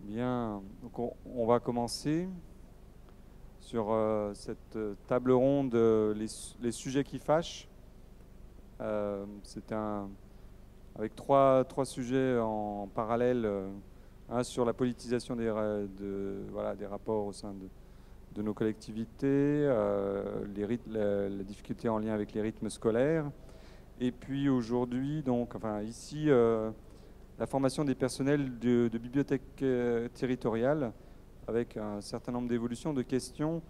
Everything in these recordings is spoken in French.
Bien, donc on va commencer sur cette table ronde, les sujets qui fâchent. C'est avec trois sujets en parallèle, un sur la politisation des rapports au sein de nos collectivités, la difficulté en lien avec les rythmes scolaires, et puis aujourd'hui, donc, enfin ici, la formation des personnels de bibliothèques territoriales, avec un certain nombre d'évolutions, de questions.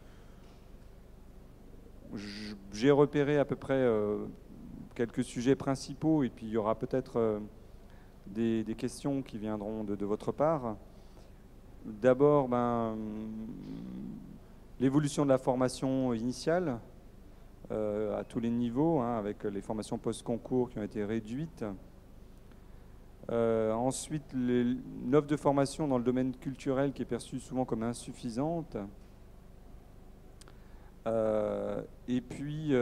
J'ai repéré à peu près quelques sujets principaux, et puis il y aura peut-être des questions qui viendront de votre part. D'abord, l'évolution de la formation initiale à tous les niveaux, hein, avec les formations post-concours qui ont été réduites. Ensuite, l'offre de formation dans le domaine culturel qui est perçue souvent comme insuffisante. Et puis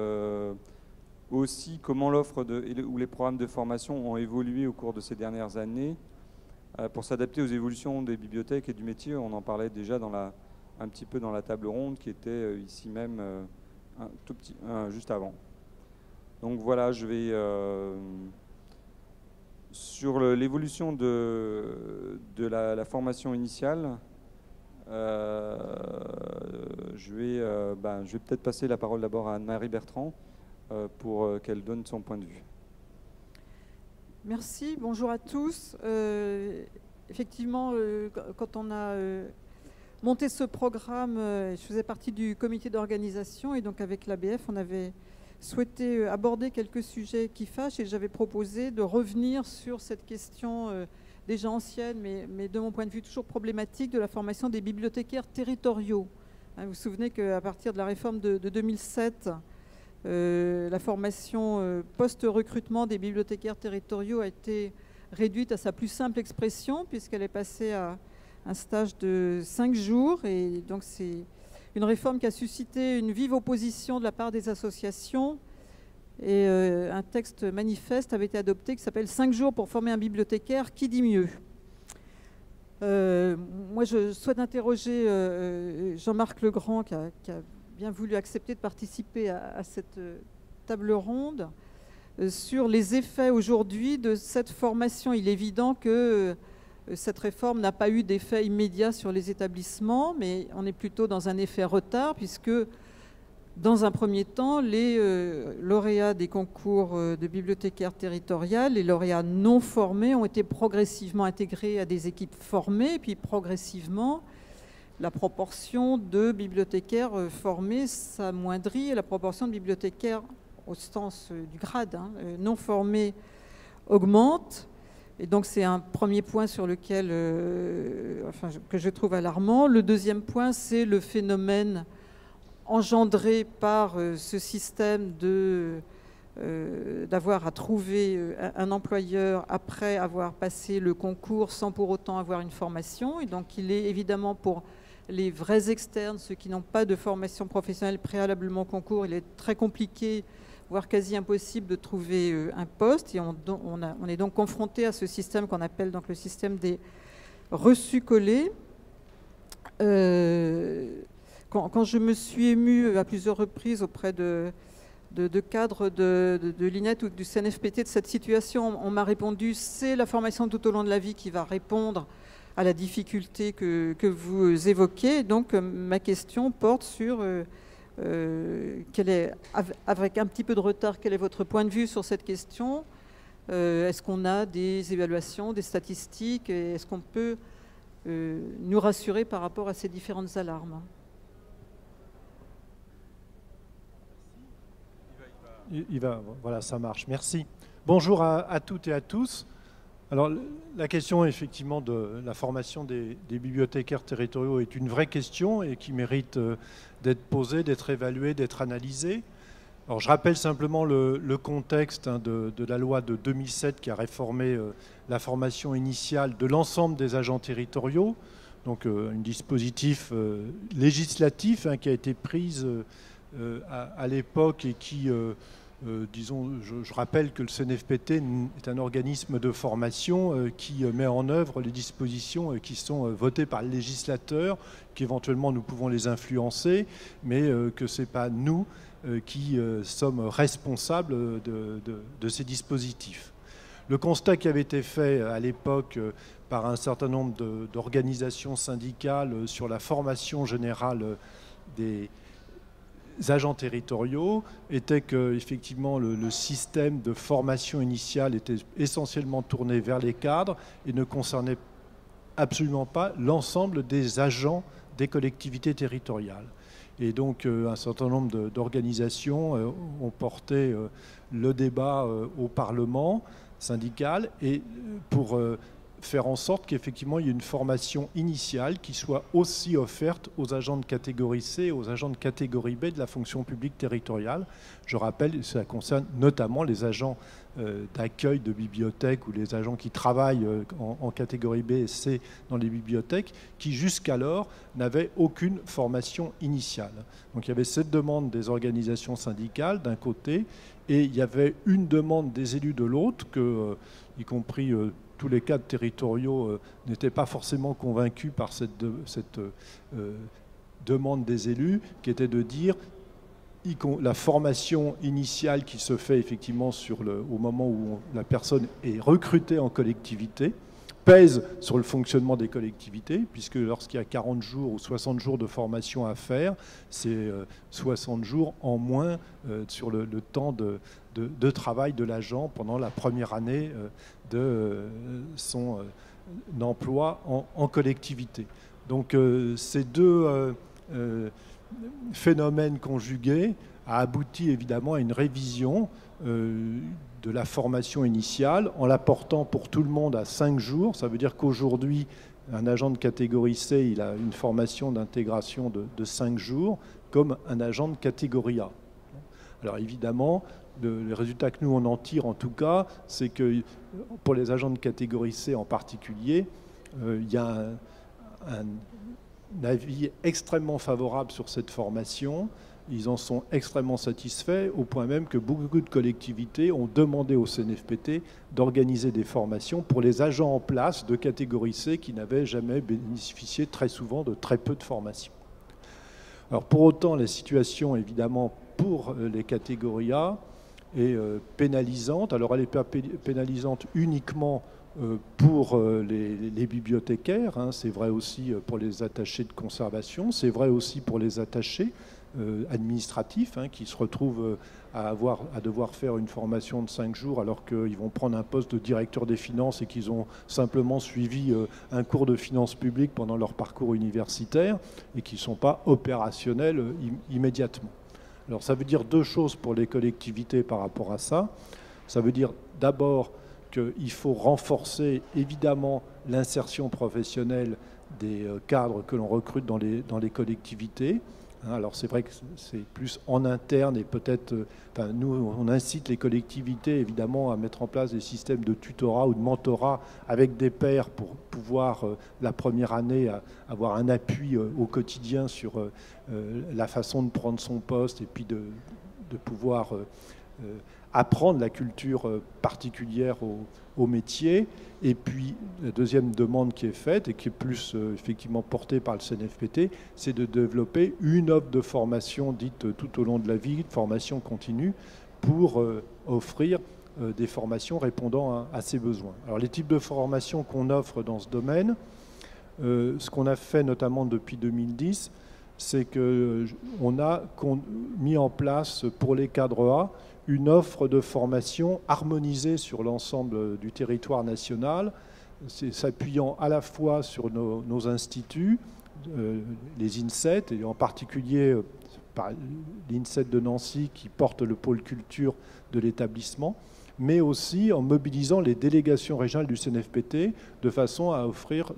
aussi comment l'offre ou les programmes de formation ont évolué au cours de ces dernières années pour s'adapter aux évolutions des bibliothèques et du métier. On en parlait déjà un petit peu dans la table ronde qui était ici même juste avant. Donc voilà, je vais sur l'évolution de la formation initiale. Je vais peut-être passer la parole d'abord à Anne-Marie Bertrand pour qu'elle donne son point de vue. Merci, bonjour à tous. Effectivement, quand on a monté ce programme, je faisais partie du comité d'organisation et donc avec l'ABF, on avait souhaité aborder quelques sujets qui fâchent et j'avais proposé de revenir sur cette question déjà ancienne, mais de mon point de vue toujours problématique, de la formation des bibliothécaires territoriaux. Vous vous souvenez qu'à partir de la réforme de 2007, la formation post-recrutement des bibliothécaires territoriaux a été réduite à sa plus simple expression, puisqu'elle est passée à un stage de 5 jours. Et donc c'est une réforme qui a suscité une vive opposition de la part des associations. Et un texte manifeste avait été adopté qui s'appelle « 5 jours pour former un bibliothécaire, qui dit mieux ?» Moi, je souhaite interroger Jean-Marc Legrand, qui a bien voulu accepter de participer à cette table ronde, sur les effets aujourd'hui de cette formation. Il est évident que cette réforme n'a pas eu d'effet immédiat sur les établissements, mais on est plutôt dans un effet retard, puisque dans un premier temps, les lauréats des concours de bibliothécaires territoriales, les lauréats non formés, ont été progressivement intégrés à des équipes formées, et puis progressivement, la proportion de bibliothécaires formés s'amoindrit et la proportion de bibliothécaires au sens du grade non formés augmente. Et donc c'est un premier point sur lequel, que je trouve alarmant. Le deuxième point, c'est le phénomène engendré par ce système d'avoir à trouver un employeur après avoir passé le concours sans pour autant avoir une formation. Et donc il est évidemment pour les vrais externes, ceux qui n'ont pas de formation professionnelle préalablement au concours, il est très compliqué, voire quasi impossible de trouver un poste. Et on est donc confronté à ce système qu'on appelle donc le système des reçus-collés. Quand je me suis émue à plusieurs reprises auprès de cadres de l'INET ou du CNFPT de cette situation, on m'a répondu « c'est la formation tout au long de la vie qui va répondre à la difficulté que vous évoquez ». Donc ma question porte sur, avec un petit peu de retard, quel est votre point de vue sur cette question? Est-ce qu'on a des évaluations, des statistiques? Est-ce qu'on peut nous rassurer par rapport à ces différentes alarmes? Voilà, ça marche. Merci. Bonjour à toutes et à tous. Alors, la question, effectivement, de la formation des bibliothécaires territoriaux est une vraie question et qui mérite d'être posée, d'être évaluée, d'être analysée. Alors, je rappelle simplement le contexte de la loi de 2007 qui a réformé la formation initiale de l'ensemble des agents territoriaux. Donc, un dispositif législatif qui a été pris à l'époque et qui disons, je rappelle que le CNFPT est un organisme de formation qui met en œuvre les dispositions qui sont votées par le législateur, qu'éventuellement nous pouvons les influencer, mais que ce n'est pas nous qui sommes responsables de ces dispositifs. Le constat qui avait été fait à l'époque par un certain nombre d'organisations syndicales sur la formation générale des agents territoriaux était qu'effectivement le système de formation initiale était essentiellement tourné vers les cadres et ne concernait absolument pas l'ensemble des agents des collectivités territoriales. Et donc un certain nombre d'organisations ont porté le débat au Parlement syndical et pour faire en sorte qu'effectivement il y ait une formation initiale qui soit aussi offerte aux agents de catégorie C et aux agents de catégorie B de la fonction publique territoriale. Je rappelle, ça concerne notamment les agents d'accueil de bibliothèques ou les agents qui travaillent en catégorie B et C dans les bibliothèques qui jusqu'alors n'avaient aucune formation initiale. Donc il y avait cette demande des organisations syndicales d'un côté et il y avait une demande des élus de l'autre, y compris tous les cadres territoriaux n'étaient pas forcément convaincus par cette demande des élus, qui était de dire la formation initiale qui se fait effectivement au moment où la personne est recrutée en collectivité pèse sur le fonctionnement des collectivités, puisque lorsqu'il y a 40 jours ou 60 jours de formation à faire, c'est 60 jours en moins sur le temps de travail de l'agent pendant la première année de son emploi en collectivité. Donc ces deux phénomènes conjugués a abouti évidemment à une révision de la formation initiale en la portant pour tout le monde à 5 jours. Ça veut dire qu'aujourd'hui, un agent de catégorie C, il a une formation d'intégration de 5 jours, comme un agent de catégorie A. Alors évidemment, le résultat que nous on en tire en tout cas, c'est que pour les agents de catégorie C en particulier, il y a un avis extrêmement favorable sur cette formation. Ils en sont extrêmement satisfaits, au point même que beaucoup de collectivités ont demandé au CNFPT d'organiser des formations pour les agents en place de catégorie C qui n'avaient jamais bénéficié très souvent de très peu de formations. Alors pour autant, la situation évidemment pour les catégories A est pénalisante. Alors elle n'est pas pénalisante uniquement pour les bibliothécaires, hein. C'est vrai aussi pour les attachés de conservation, c'est vrai aussi pour les attachés administratifs hein, qui se retrouvent à devoir faire une formation de 5 jours alors qu'ils vont prendre un poste de directeur des finances et qu'ils ont simplement suivi un cours de finances publiques pendant leur parcours universitaire et qui ne sont pas opérationnels immédiatement. Alors ça veut dire deux choses pour les collectivités par rapport à ça. Ça veut dire d'abord qu'il faut renforcer évidemment l'insertion professionnelle des cadres que l'on recrute dans les collectivités. Alors c'est vrai que c'est plus en interne et peut-être, nous on incite les collectivités évidemment à mettre en place des systèmes de tutorat ou de mentorat avec des pairs pour pouvoir la première année avoir un appui au quotidien sur la façon de prendre son poste et puis de pouvoir apprendre la culture particulière au métier. Et puis, la deuxième demande qui est faite et qui est plus effectivement portée par le CNFPT, c'est de développer une offre de formation dite tout au long de la vie, de formation continue, pour offrir des formations répondant à ces besoins. Alors, les types de formations qu'on offre dans ce domaine, ce qu'on a fait notamment depuis 2010, c'est qu'on a mis en place pour les cadres A une offre de formation harmonisée sur l'ensemble du territoire national, s'appuyant à la fois sur nos instituts, les INSET, et en particulier par l'INSET de Nancy qui porte le pôle culture de l'établissement, mais aussi en mobilisant les délégations régionales du CNFPT de façon à offrir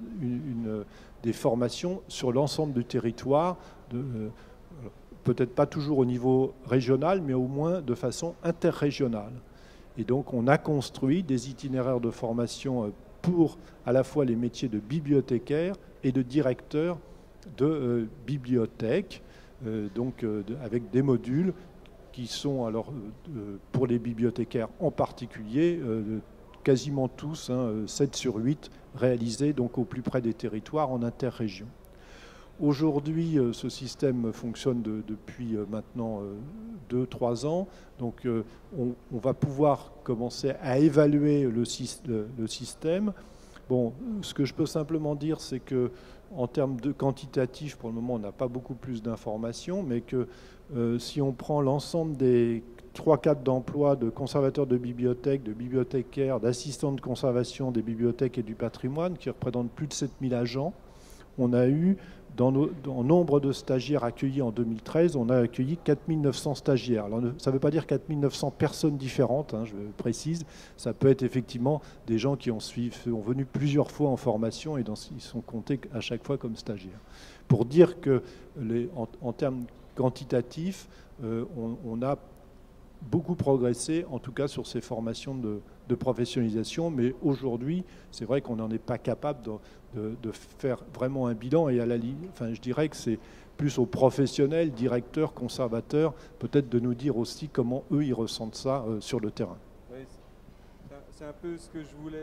des formations sur l'ensemble du territoire, peut-être pas toujours au niveau régional, mais au moins de façon interrégionale. Et donc on a construit des itinéraires de formation pour à la fois les métiers de bibliothécaire et de directeur de bibliothèque, avec des modules qui sont, alors, pour les bibliothécaires en particulier, quasiment tous, 7 sur 8, réalisés donc au plus près des territoires en interrégion. Aujourd'hui, ce système fonctionne depuis maintenant 2-3 ans. Donc, on va pouvoir commencer à évaluer le système. Bon, ce que je peux simplement dire, c'est que en termes de quantitatif, pour le moment, on n'a pas beaucoup plus d'informations, mais que si on prend l'ensemble des 3-4 d'emplois de conservateurs de bibliothèques, de bibliothécaires, d'assistants de conservation des bibliothèques et du patrimoine, qui représentent plus de 7000 agents, on a eu, dans nombre de stagiaires accueillis en 2013, on a accueilli 4900 stagiaires. Alors, ça ne veut pas dire 4900 personnes différentes, je précise. Ça peut être effectivement des gens qui sont venus plusieurs fois en formation et ils sont comptés à chaque fois comme stagiaires. Pour dire que, en termes quantitatifs, on a beaucoup progressé, en tout cas sur ces formations de professionnalisation, mais aujourd'hui, c'est vrai qu'on n'en est pas capable de faire vraiment un bilan, et je dirais que c'est plus aux professionnels, directeurs, conservateurs, peut-être de nous dire aussi comment eux, ils ressentent ça sur le terrain. Oui, c'est un peu ce que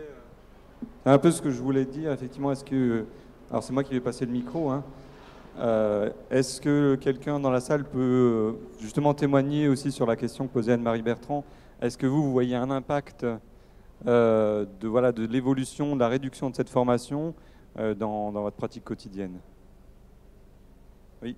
je voulais dire, effectivement. Alors c'est moi qui vais passer le micro, est-ce que quelqu'un dans la salle peut justement témoigner aussi sur la question que posait Anne-Marie Bertrand? Est-ce que vous voyez un impact de l'évolution, de la réduction de cette formation dans votre pratique quotidienne? Oui.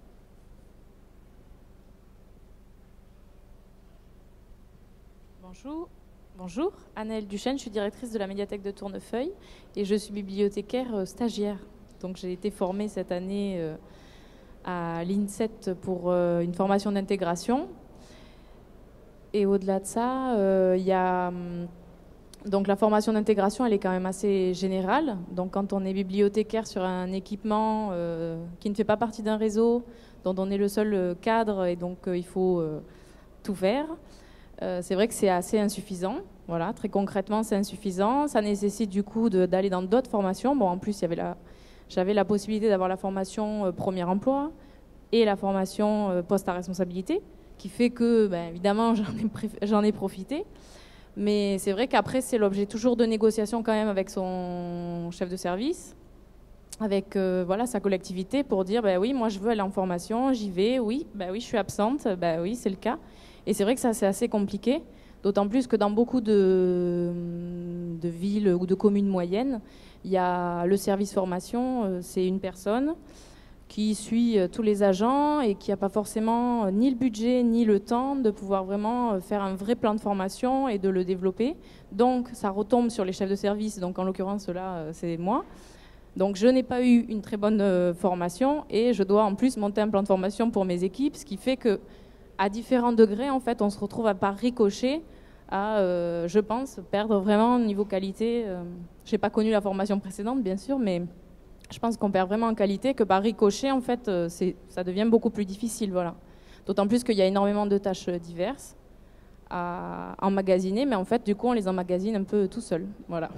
Bonjour, Annelle Duchesne, je suis directrice de la médiathèque de Tournefeuille et je suis bibliothécaire stagiaire. Donc j'ai été formée cette année à l'INSET pour une formation d'intégration. Et au-delà de ça, il y a... Donc la formation d'intégration, elle est quand même assez générale. Donc quand on est bibliothécaire sur un équipement qui ne fait pas partie d'un réseau, dont on est le seul cadre et donc il faut tout faire, c'est vrai que c'est assez insuffisant. Voilà, très concrètement, c'est insuffisant. Ça nécessite du coup d'aller dans d'autres formations. Bon, en plus, j'avais la possibilité d'avoir la formation premier emploi et la formation poste à responsabilité, qui fait que, évidemment, j'en ai profité. Mais c'est vrai qu'après, c'est l'objet toujours de négociations quand même avec son chef de service, avec sa collectivité pour dire oui, moi je veux aller en formation, j'y vais, oui, oui, je suis absente, oui, c'est le cas. Et c'est vrai que ça, c'est assez compliqué, d'autant plus que dans beaucoup de villes ou de communes moyennes, il y a le service formation, c'est une personne qui suit tous les agents et qui n'a pas forcément ni le budget ni le temps de pouvoir vraiment faire un vrai plan de formation et de le développer. Donc ça retombe sur les chefs de service, donc en l'occurrence là c'est moi. Donc je n'ai pas eu une très bonne formation et je dois en plus monter un plan de formation pour mes équipes, ce qui fait que à différents degrés en fait on se retrouve à par ricochet à, je pense, perdre vraiment niveau qualité. Je n'ai pas connu la formation précédente bien sûr, mais je pense qu'on perd vraiment en qualité, que par ricochet, en fait, ça devient beaucoup plus difficile. Voilà. D'autant plus qu'il y a énormément de tâches diverses à emmagasiner, mais en fait, du coup, on les emmagasine un peu tout seul. Voilà.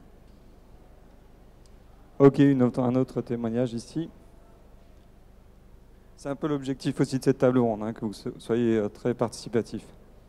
Ok, un autre témoignage ici. C'est un peu l'objectif aussi de cette table ronde, que vous soyez très participatif.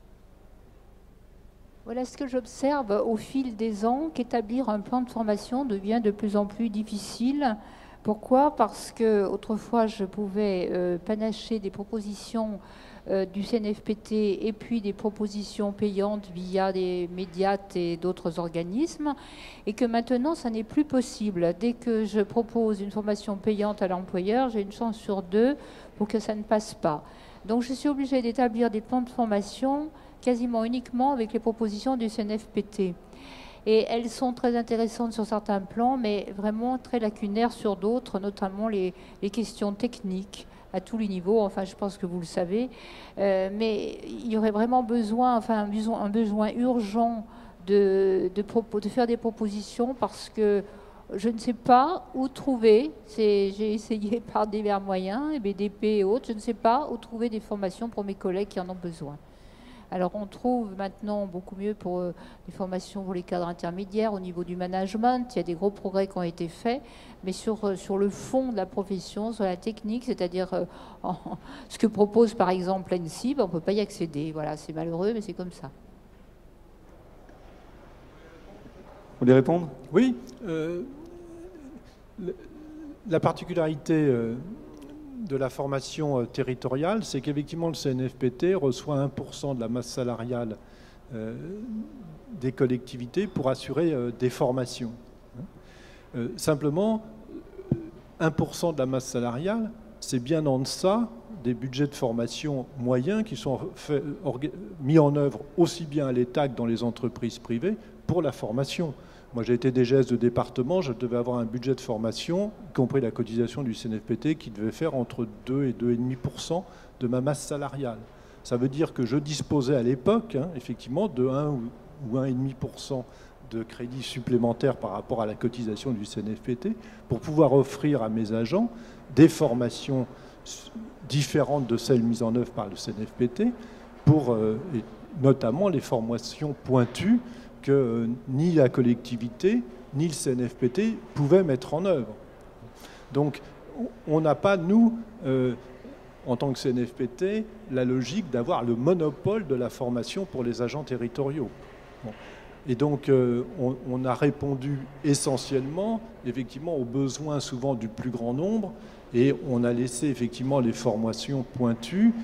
Voilà ce que j'observe au fil des ans, qu'établir un plan de formation devient de plus en plus difficile. Pourquoi? Parce que autrefois je pouvais panacher des propositions du CNFPT et puis des propositions payantes via des médiates et d'autres organismes, et que maintenant ça n'est plus possible. Dès que je propose une formation payante à l'employeur, j'ai une chance sur 2 pour que ça ne passe pas. Donc je suis obligée d'établir des plans de formation quasiment uniquement avec les propositions du CNFPT. Et elles sont très intéressantes sur certains plans, mais vraiment très lacunaires sur d'autres, notamment les questions techniques à tous les niveaux, enfin je pense que vous le savez. Mais il y aurait vraiment besoin, un besoin urgent de faire des propositions, parce que je ne sais pas où trouver, j'ai essayé par divers moyens, BDP et autres, je ne sais pas où trouver des formations pour mes collègues qui en ont besoin. Alors on trouve maintenant beaucoup mieux pour les formations pour les cadres intermédiaires au niveau du management. Il y a des gros progrès qui ont été faits, mais sur le fond de la profession, sur la technique, c'est-à-dire ce que propose par exemple l'ENSIB, on ne peut pas y accéder. Voilà, c'est malheureux, mais c'est comme ça. Vous voulez répondre? Oui. La particularité de la formation territoriale, c'est qu'effectivement le CNFPT reçoit 1% de la masse salariale des collectivités pour assurer des formations. Simplement, 1% de la masse salariale, c'est bien en deçà des budgets de formation moyens qui sont mis en œuvre aussi bien à l'État que dans les entreprises privées pour la formation. Moi, j'ai été DGS de département, je devais avoir un budget de formation, y compris la cotisation du CNFPT, qui devait faire entre 2 et 2,5% de ma masse salariale. Ça veut dire que je disposais à l'époque, effectivement, de 1 ou 1,5% de crédits supplémentaires par rapport à la cotisation du CNFPT pour pouvoir offrir à mes agents des formations différentes de celles mises en œuvre par le CNFPT, pour notamment les formations pointues que ni la collectivité, ni le CNFPT pouvaient mettre en œuvre. Donc, on n'a pas, nous, en tant que CNFPT, la logique d'avoir le monopole de la formation pour les agents territoriaux. Bon. Et donc, on a répondu essentiellement, effectivement, aux besoins souvent du plus grand nombre, et on a laissé, effectivement, les formations pointues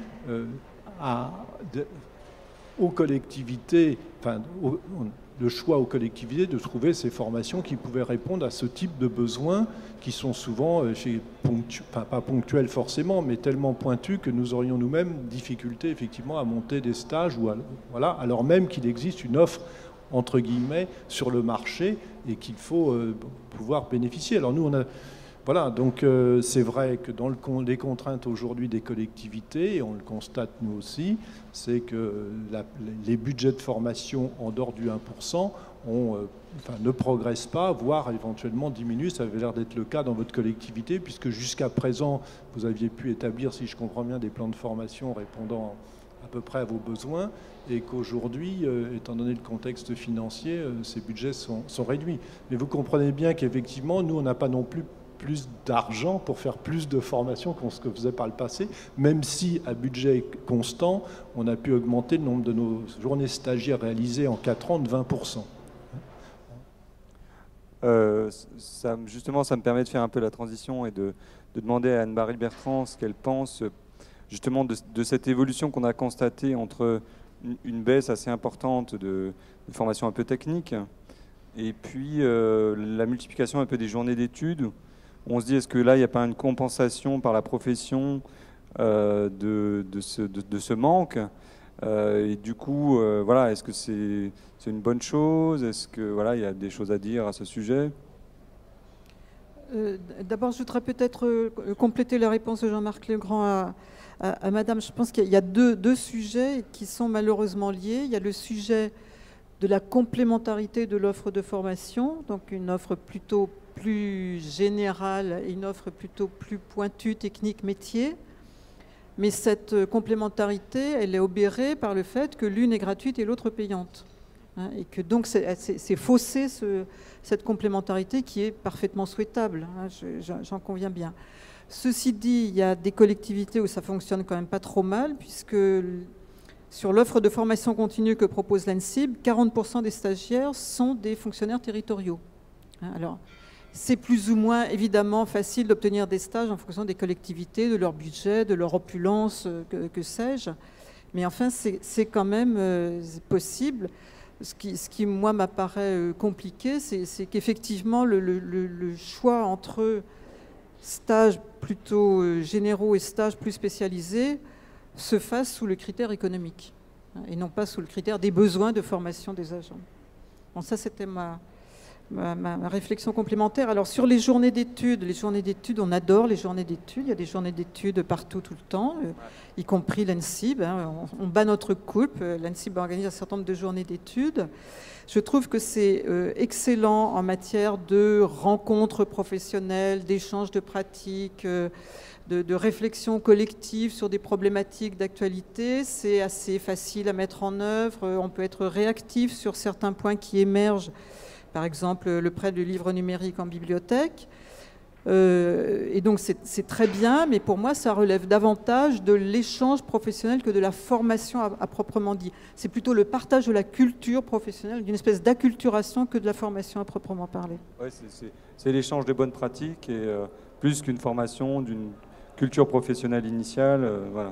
aux collectivités, enfin, le choix aux collectivités de trouver ces formations qui pouvaient répondre à ce type de besoins qui sont souvent, pas ponctuels forcément, mais tellement pointus que nous aurions nous-mêmes difficulté effectivement à monter des stages, voilà, alors même qu'il existe une offre entre guillemets sur le marché et qu'il faut pouvoir bénéficier. Alors nous, on a... Voilà, donc c'est vrai que dans les contraintes aujourd'hui des collectivités, et on le constate nous aussi, c'est que les budgets de formation en dehors du 1% ne progressent pas, voire éventuellement diminuent. Ça avait l'air d'être le cas dans votre collectivité, puisque jusqu'à présent, vous aviez pu établir, si je comprends bien, des plans de formation répondant à peu près à vos besoins, et qu'aujourd'hui, étant donné le contexte financier, ces budgets sont réduits. Mais vous comprenez bien qu'effectivement, nous, on n'a pas non plus d'argent pour faire plus de formations qu'on ce que faisait par le passé, même si à budget constant, on a pu augmenter le nombre de nos journées stagiaires réalisées en 4 ans de 20%. Justement, ça me permet de faire un peu la transition et de demander à Anne-Marie Bertrand ce qu'elle pense justement de cette évolution qu'on a constatée entre une baisse assez importante de formations un peu techniques et puis la multiplication un peu des journées d'études. On se dit, est-ce que là, il n'y a pas une compensation par la profession de ce manque et du coup, voilà, est-ce que c'est une bonne chose? Est-ce que voilà, il y a des choses à dire à ce sujet? D'abord, je voudrais peut-être compléter la réponse de Jean-Marc Legrand à Madame. Je pense qu'il y a deux sujets qui sont malheureusement liés. Il y a le sujet de la complémentarité de l'offre de formation, donc une offre plutôt plus générale et une offre plutôt plus pointue, technique, métier. Mais cette complémentarité, elle est obérée par le fait que l'une est gratuite et l'autre payante. Et que donc c'est faussé cette complémentarité qui est parfaitement souhaitable, j'en conviens bien. Ceci dit, il y a des collectivités où ça fonctionne quand même pas trop mal, puisque sur l'offre de formation continue que propose l'ENSIB, 40% des stagiaires sont des fonctionnaires territoriaux. Alors, c'est plus ou moins évidemment facile d'obtenir des stages en fonction des collectivités, de leur budget, de leur opulence, que sais-je. Mais enfin, c'est quand même possible. Ce qui, moi, m'apparaît compliqué, c'est qu'effectivement, le choix entre stages plutôt généraux et stages plus spécialisés se fasse sous le critère économique et non pas sous le critère des besoins de formation des agents. Bon, ça, c'était ma réflexion complémentaire. Alors sur les journées d'études, on adore les journées d'études. Il y a des journées d'études partout, tout le temps, y compris l'ANSSIB. Hein. On bat notre coupe. L'ANSSIB organise un certain nombre de journées d'études. Je trouve que c'est excellent en matière de rencontres professionnelles, d'échanges de pratiques, de réflexion collective sur des problématiques d'actualité. C'est assez facile à mettre en œuvre. On peut être réactif sur certains points qui émergent. Par exemple, le prêt de livres numériques en bibliothèque. Et donc, c'est très bien, mais pour moi, ça relève davantage de l'échange professionnel que de la formation à proprement dit. C'est plutôt le partage de la culture professionnelle, d'une espèce d'acculturation que de la formation à proprement parler. Ouais, c'est l'échange des bonnes pratiques, et plus qu'une formation, d'une culture professionnelle initiale. Voilà.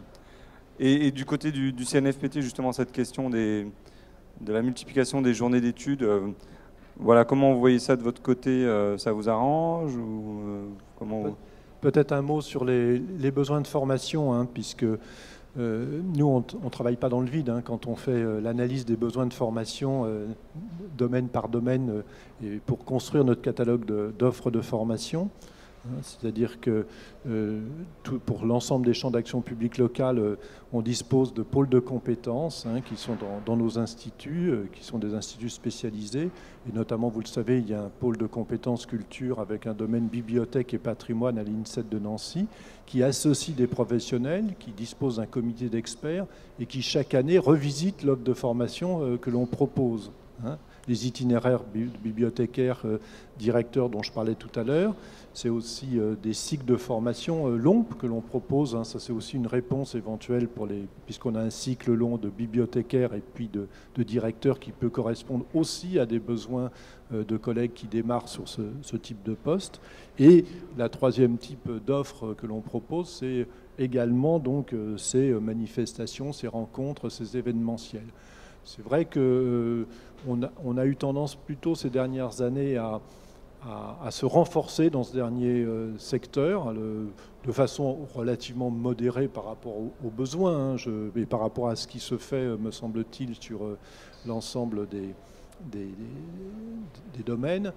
Et du côté du CNFPT, justement, cette question de la multiplication des journées d'études, voilà, comment vous voyez ça de votre côté? Ça vous arrange ou comment Peut-être un mot sur les besoins de formation, hein, puisque nous, on ne travaille pas dans le vide. Hein, quand on fait l'analyse des besoins de formation, domaine par domaine, et pour construire notre catalogue d'offres de formation. C'est-à-dire que pour l'ensemble des champs d'action publique locale, on dispose de pôles de compétences qui sont dans nos instituts, qui sont des instituts spécialisés. Et notamment, vous le savez, il y a un pôle de compétences culture avec un domaine bibliothèque et patrimoine à l'INSET de Nancy, qui associe des professionnels, qui dispose d'un comité d'experts et qui, chaque année, revisite l'offre de formation que l'on propose. Les itinéraires bibliothécaires directeurs dont je parlais tout à l'heure. C'est aussi des cycles de formation longs que l'on propose. Ça, c'est aussi une réponse éventuelle puisqu'on a un cycle long de bibliothécaires et puis de directeurs qui peut correspondre aussi à des besoins de collègues qui démarrent sur ce type de poste. Et la troisième type d'offre que l'on propose, c'est également donc ces manifestations, ces rencontres, ces événementiels. C'est vrai qu'on a eu tendance plutôt ces dernières années à se renforcer dans ce dernier secteur de façon relativement modérée par rapport aux besoins et par rapport à ce qui se fait, me semble-t-il, sur l'ensemble des domaines.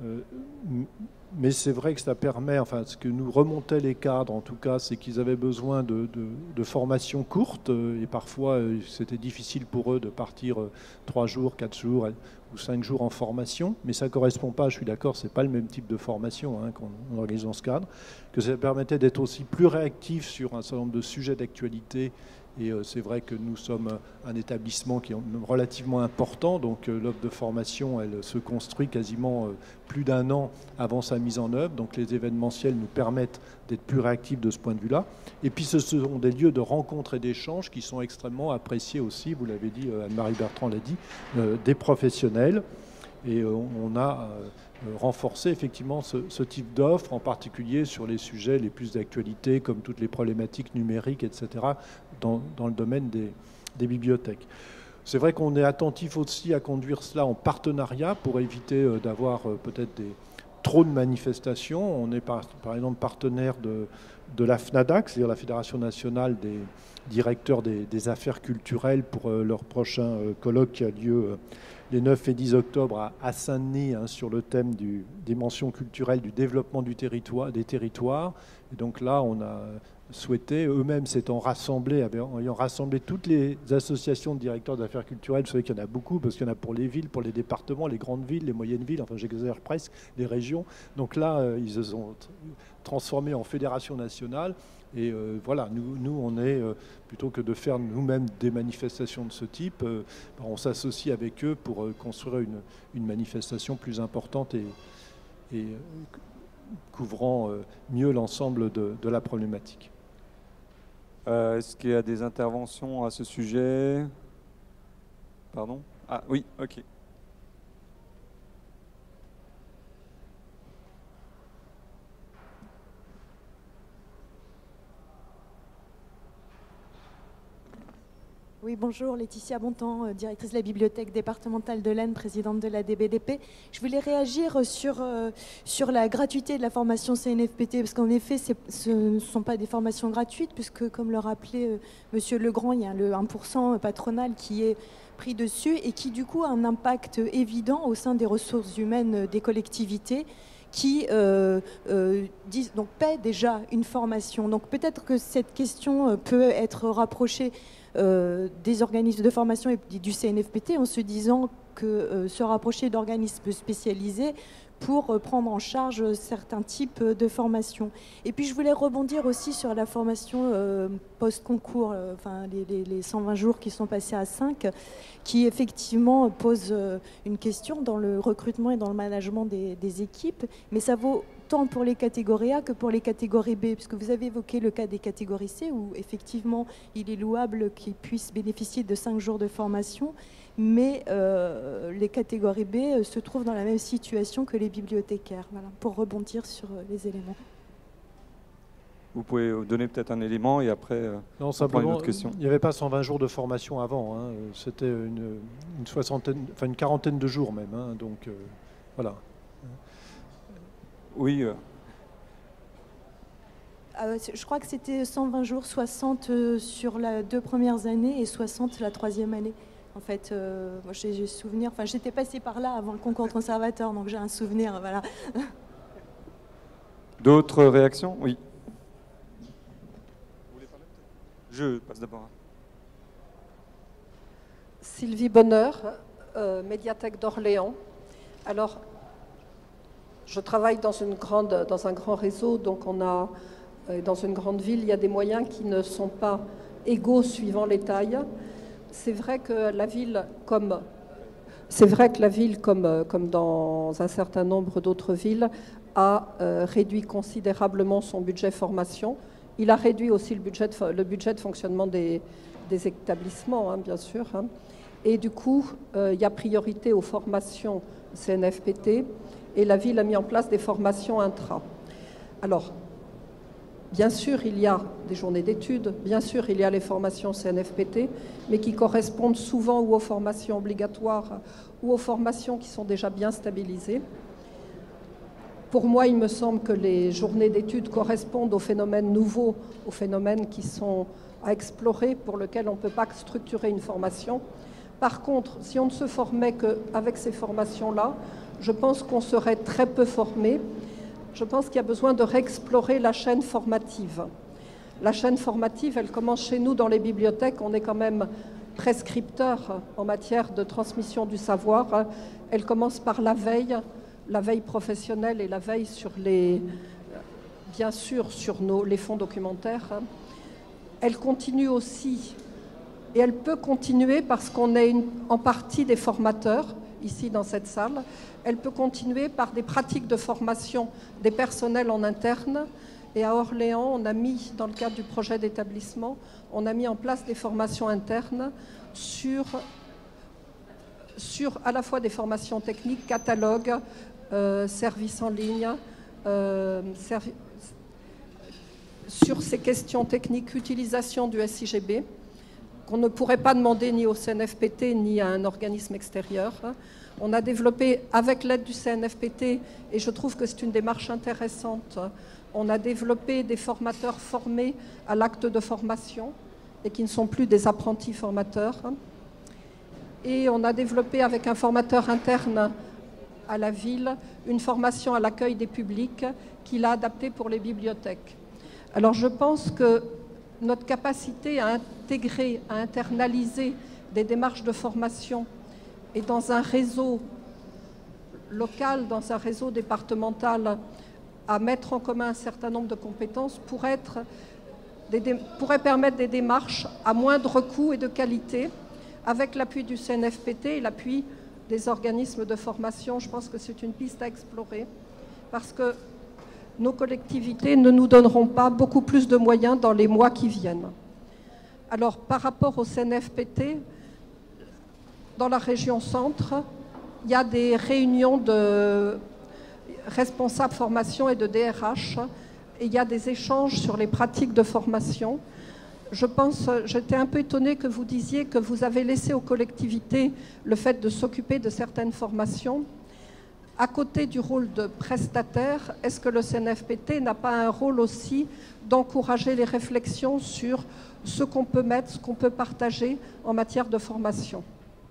Mais c'est vrai que ça permet, enfin, ce que nous remontaient les cadres, en tout cas, c'est qu'ils avaient besoin de formations courtes et parfois c'était difficile pour eux de partir 3 jours, 4 jours ou 5 jours en formation, mais ça ne correspond pas, je suis d'accord, c'est pas le même type de formation qu'on organise dans ce cadre, que ça permettait d'être aussi plus réactif sur un certain nombre de sujets d'actualité. Et c'est vrai que nous sommes un établissement qui est relativement important, donc l'offre de formation, elle se construit quasiment plus d'1 an avant sa mise en œuvre, donc les événementiels nous permettent d'être plus réactifs de ce point de vue-là. Et puis ce sont des lieux de rencontre et d'échange qui sont extrêmement appréciés aussi, vous l'avez dit, Anne-Marie Bertrand l'a dit, des professionnels. Et on a renforcé effectivement ce type d'offre, en particulier sur les sujets les plus d'actualité, comme toutes les problématiques numériques, etc., dans le domaine des bibliothèques. C'est vrai qu'on est attentif aussi à conduire cela en partenariat pour éviter d'avoir peut-être trop de manifestations. On est par exemple partenaire de la FNADAC, c'est-à-dire la Fédération nationale des directeurs des affaires culturelles, pour leur prochain colloque qui a lieu les 9 et 10 octobre à Saint-Denis, sur le thème des mentions culturelles du développement des territoires. Et donc là, on a souhaité, eux-mêmes s'étant rassemblés, ayant rassemblé toutes les associations de directeurs d'affaires culturelles, vous savez qu'il y en a beaucoup, parce qu'il y en a pour les villes, pour les départements, les grandes villes, les moyennes villes, enfin j'exagère presque, les régions. Donc là, ils se sont transformés en fédération nationale. Et voilà, nous on est, plutôt que de faire nous-mêmes des manifestations de ce type, on s'associe avec eux pour construire une manifestation plus importante et couvrant mieux l'ensemble de la problématique. Est-ce qu'il y a des interventions à ce sujet? Pardon? Ah oui, ok. Oui, bonjour, Laetitia Bontemps, directrice de la bibliothèque départementale de l'Aisne, présidente de la DBDP. Je voulais réagir sur la gratuité de la formation CNFPT, parce qu'en effet, ce ne sont pas des formations gratuites, puisque, comme le rappelait Monsieur Legrand, il y a le 1% patronal qui est pris dessus et qui, du coup, a un impact évident au sein des ressources humaines des collectivités, qui donc paient déjà une formation. Donc peut-être que cette question peut être rapprochée des organismes de formation et du CNFPT en se disant que se rapprocher d'organismes spécialisés pour prendre en charge certains types de formations. Et puis je voulais rebondir aussi sur la formation post-concours, enfin les 120 jours qui sont passés à 5, qui effectivement pose une question dans le recrutement et dans le management des équipes, mais ça vaut tant pour les catégories A que pour les catégories B, puisque vous avez évoqué le cas des catégories C, où effectivement il est louable qu'ils puissent bénéficier de 5 jours de formation, mais les catégories B se trouvent dans la même situation que les bibliothécaires, voilà, pour rebondir sur les éléments. Vous pouvez donner peut-être un élément et après non, simplement, une autre question. Il n'y avait pas 120 jours de formation avant, hein. C'était une quarantaine de jours même, hein. Donc voilà. Oui. Je crois que c'était 120 jours, 60 sur les 2 premières années et 60 la 3e année. En fait, moi j'ai souvenir, enfin j'étais passée par là avant le concours de conservateur, donc j'ai un souvenir, voilà. D'autres réactions? Oui. Vous voulez parler? Je passe d'abord. Sylvie Bonheur, médiathèque d'Orléans. Alors, je travaille dans un grand réseau, donc on a, dans une grande ville, il y a des moyens qui ne sont pas égaux suivant les tailles. C'est vrai que la ville, comme dans un certain nombre d'autres villes, a réduit considérablement son budget formation. Il a réduit aussi le budget de fonctionnement des établissements, hein, bien sûr. Hein. Et du coup, il y a priorité aux formations CNFPT et la ville a mis en place des formations intra. Alors, bien sûr, il y a des journées d'études, bien sûr, il y a les formations CNFPT, mais qui correspondent souvent ou aux formations obligatoires ou aux formations qui sont déjà bien stabilisées. Pour moi, il me semble que les journées d'études correspondent aux phénomènes nouveaux, aux phénomènes qui sont à explorer, pour lesquels on ne peut pas structurer une formation. Par contre, si on ne se formait qu'avec ces formations-là, je pense qu'on serait très peu formé. Je pense qu'il y a besoin de réexplorer la chaîne formative. La chaîne formative, elle commence chez nous dans les bibliothèques. On est quand même prescripteur en matière de transmission du savoir. Elle commence par la veille professionnelle et la veille sur bien sûr sur les fonds documentaires. Elle continue aussi, et elle peut continuer parce qu'on est en partie des formateurs ici dans cette salle. Elle peut continuer par des pratiques de formation des personnels en interne. Et à Orléans, on a mis, dans le cadre du projet d'établissement, on a mis en place des formations internes sur à la fois des formations techniques, catalogues, services en ligne, sur ces questions techniques, utilisation du SIGB, qu'on ne pourrait pas demander ni au CNFPT ni à un organisme extérieur. On a développé, avec l'aide du CNFPT, et je trouve que c'est une démarche intéressante, on a développé des formateurs formés à l'acte de formation et qui ne sont plus des apprentis formateurs. Et on a développé avec un formateur interne à la ville une formation à l'accueil des publics qu'il a adaptée pour les bibliothèques. Alors je pense que notre capacité à intégrer, à internaliser des démarches de formation et dans un réseau local, dans un réseau départemental, à mettre en commun un certain nombre de compétences pourrait permettre des démarches à moindre coût et de qualité, avec l'appui du CNFPT et l'appui des organismes de formation. Je pense que c'est une piste à explorer, parce que nos collectivités ne nous donneront pas beaucoup plus de moyens dans les mois qui viennent. Alors, par rapport au CNFPT, dans la région centre, il y a des réunions de responsables formation et de DRH, et il y a des échanges sur les pratiques de formation. j'étais un peu étonnée que vous disiez que vous avez laissé aux collectivités le fait de s'occuper de certaines formations. À côté du rôle de prestataire, est-ce que le CNFPT n'a pas un rôle aussi d'encourager les réflexions sur ce qu'on peut mettre, ce qu'on peut partager en matière de formation?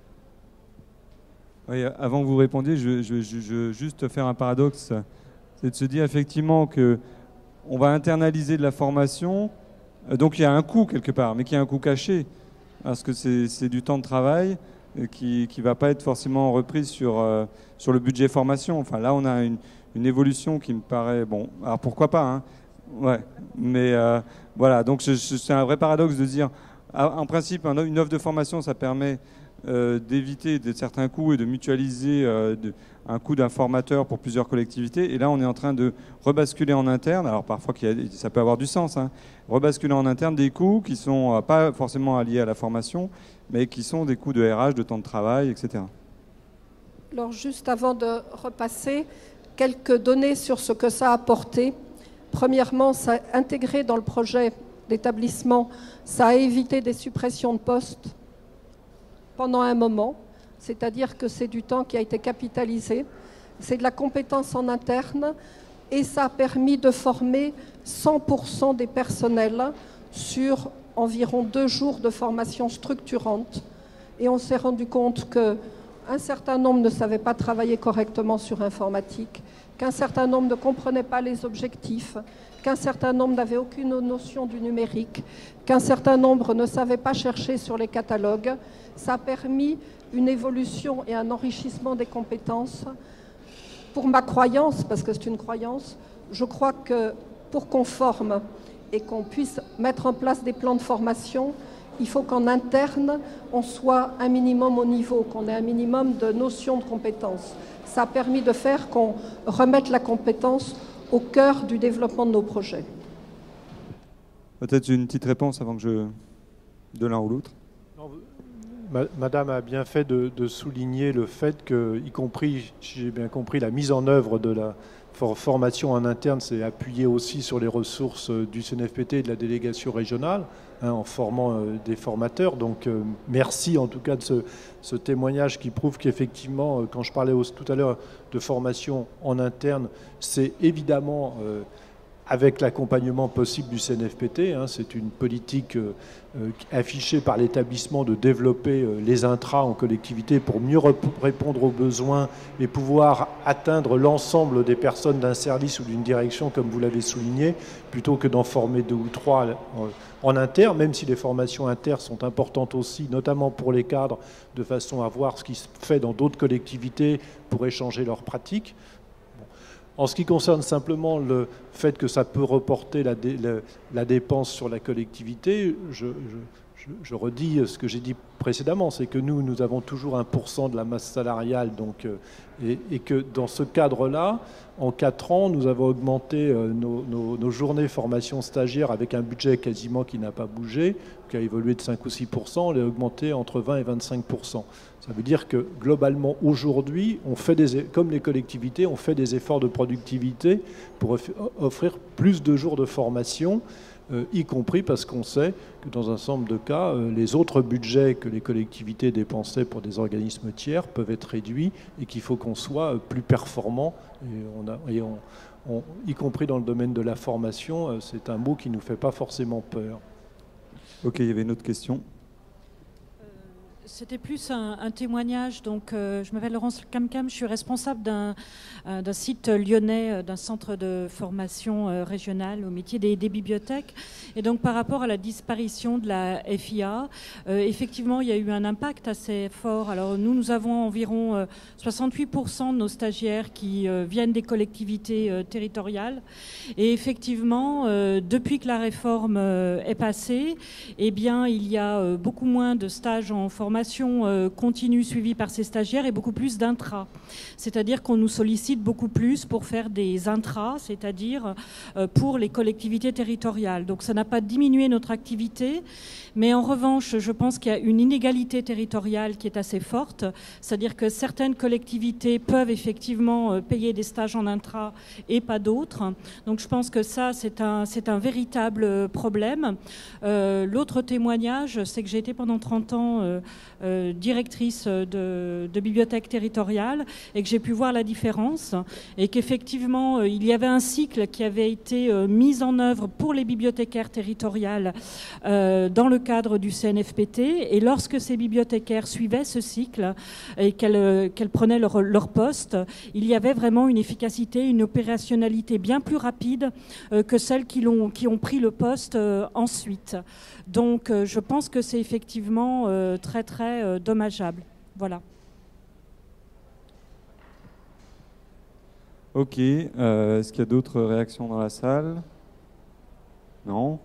Oui, avant que vous répondiez, je veux juste faire un paradoxe. C'est de se dire effectivement qu'on va internaliser de la formation, donc il y a un coût quelque part, mais qui a un coût caché, parce que c'est du temps de travail qui ne va pas être forcément repris sur le budget formation. Enfin là, on a une évolution qui me paraît... Bon, alors pourquoi pas, hein, ouais, mais voilà, donc c'est un vrai paradoxe de dire, en principe, une offre de formation, ça permet d'éviter certains coûts et de mutualiser un coût d'un formateur pour plusieurs collectivités. Et là, on est en train de rebasculer en interne, alors parfois ça peut avoir du sens, hein, rebasculer en interne des coûts qui ne sont pas forcément liés à la formation, mais qui sont des coûts de RH, de temps de travail, etc. Alors juste avant de repasser, quelques données sur ce que ça a apporté. Premièrement, ça a intégré dans le projet d'établissement, ça a évité des suppressions de postes pendant un moment, c'est-à-dire que c'est du temps qui a été capitalisé, c'est de la compétence en interne et ça a permis de former 100% des personnels sur environ 2 jours de formation structurante. Et on s'est rendu compte qu'un certain nombre ne savaient pas travailler correctement sur informatique, qu'un certain nombre ne comprenaient pas les objectifs, qu'un certain nombre n'avaient aucune notion du numérique, qu'un certain nombre ne savaient pas chercher sur les catalogues. Ça a permis une évolution et un enrichissement des compétences. Pour ma croyance, parce que c'est une croyance, je crois que pour qu'on forme et qu'on puisse mettre en place des plans de formation, il faut qu'en interne, on soit un minimum au niveau, qu'on ait un minimum de notions de compétences. Ça a permis de faire qu'on remette la compétence au cœur du développement de nos projets. Peut-être une petite réponse avant que de l'un ou l'autre. Madame a bien fait de souligner le fait que, y compris, si j'ai bien compris, la mise en œuvre de la formation en interne s'est appuyée aussi sur les ressources du CNFPT et de la délégation régionale, hein, en formant des formateurs. Donc merci en tout cas de ce témoignage qui prouve qu'effectivement, quand je parlais tout à l'heure de formation en interne, c'est évidemment avec l'accompagnement possible du CNFPT. Hein, c'est une politique affichée par l'établissement de développer les intras en collectivité pour mieux répondre aux besoins et pouvoir atteindre l'ensemble des personnes d'un service ou d'une direction, comme vous l'avez souligné, plutôt que d'en former 2 ou 3 en inter, même si les formations inter sont importantes aussi, notamment pour les cadres, de façon à voir ce qui se fait dans d'autres collectivités pour échanger leurs pratiques. En ce qui concerne simplement le fait que ça peut reporter la dépense sur la collectivité, je redis ce que j'ai dit précédemment, c'est que nous avons toujours 1% de la masse salariale, donc, et que dans ce cadre-là, en 4 ans, nous avons augmenté nos journées formation stagiaire avec un budget quasiment qui n'a pas bougé, qui a évolué de 5 ou 6%, on l'a augmenté entre 20 et 25%. Ça veut dire que globalement, aujourd'hui, comme les collectivités, on fait des efforts de productivité pour offrir plus de jours de formation, y compris parce qu'on sait que dans un certain nombre de cas, les autres budgets que les collectivités dépensaient pour des organismes tiers peuvent être réduits et qu'il faut qu'on soit plus performant. Y compris dans le domaine de la formation, c'est un mot qui ne nous fait pas forcément peur. Ok, il y avait une autre question. C'était plus un témoignage. Donc, je m'appelle Laurence Camcam, je suis responsable d'un site lyonnais, d'un centre de formation régional au métier des bibliothèques. Et donc, par rapport à la disparition de la FIA, effectivement, il y a eu un impact assez fort. Alors, nous avons environ 68% de nos stagiaires qui viennent des collectivités territoriales. Et effectivement, depuis que la réforme est passée, eh bien, il y a beaucoup moins de stages en formation formation continue suivie par ces stagiaires et beaucoup plus d'intra. C'est-à-dire qu'on nous sollicite beaucoup plus pour faire des intras, c'est-à-dire pour les collectivités territoriales. Donc ça n'a pas diminué notre activité, mais en revanche, je pense qu'il y a une inégalité territoriale qui est assez forte, c'est-à-dire que certaines collectivités peuvent effectivement payer des stages en intra et pas d'autres. Donc je pense que ça, c'est un véritable problème. L'autre témoignage, c'est que j'ai été pendant 30 ans directrice de bibliothèque territoriale et que j'ai pu voir la différence et qu'effectivement, il y avait un cycle qui avait été mis en œuvre pour les bibliothécaires territoriales dans le cadre du CNFPT, et lorsque ces bibliothécaires suivaient ce cycle et qu'elles prenaient leur poste, il y avait vraiment une efficacité, une opérationnalité bien plus rapide que celles qui ont pris le poste ensuite. Donc je pense que c'est effectivement très très dommageable. Voilà. Ok, est-ce qu'il y a d'autres réactions dans la salle? Non.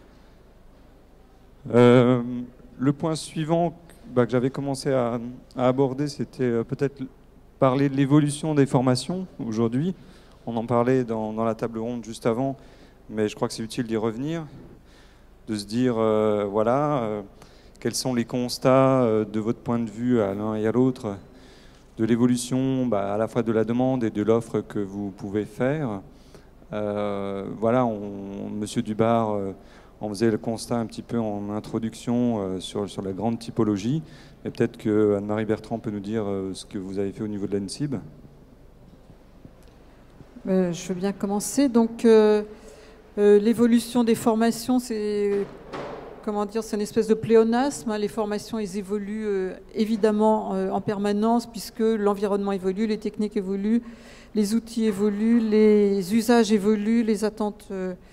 Le point suivant que j'avais commencé à aborder, c'était peut-être parler de l'évolution des formations aujourd'hui. On en parlait dans la table ronde juste avant, mais je crois que c'est utile d'y revenir, de se dire, quels sont les constats de votre point de vue à l'un et à l'autre de l'évolution à la fois de la demande et de l'offre que vous pouvez faire. Monsieur Dubar on faisait le constat un petit peu en introduction sur la grande typologie, mais peut-être que Anne-Marie Bertrand peut nous dire ce que vous avez fait au niveau de l'ANSIB. Je veux bien commencer. Donc, l'évolution des formations, c'est une espèce de pléonasme. Les formations, elles évoluent évidemment en permanence, puisque l'environnement évolue, les techniques évoluent, les outils évoluent, les usages évoluent, les attentes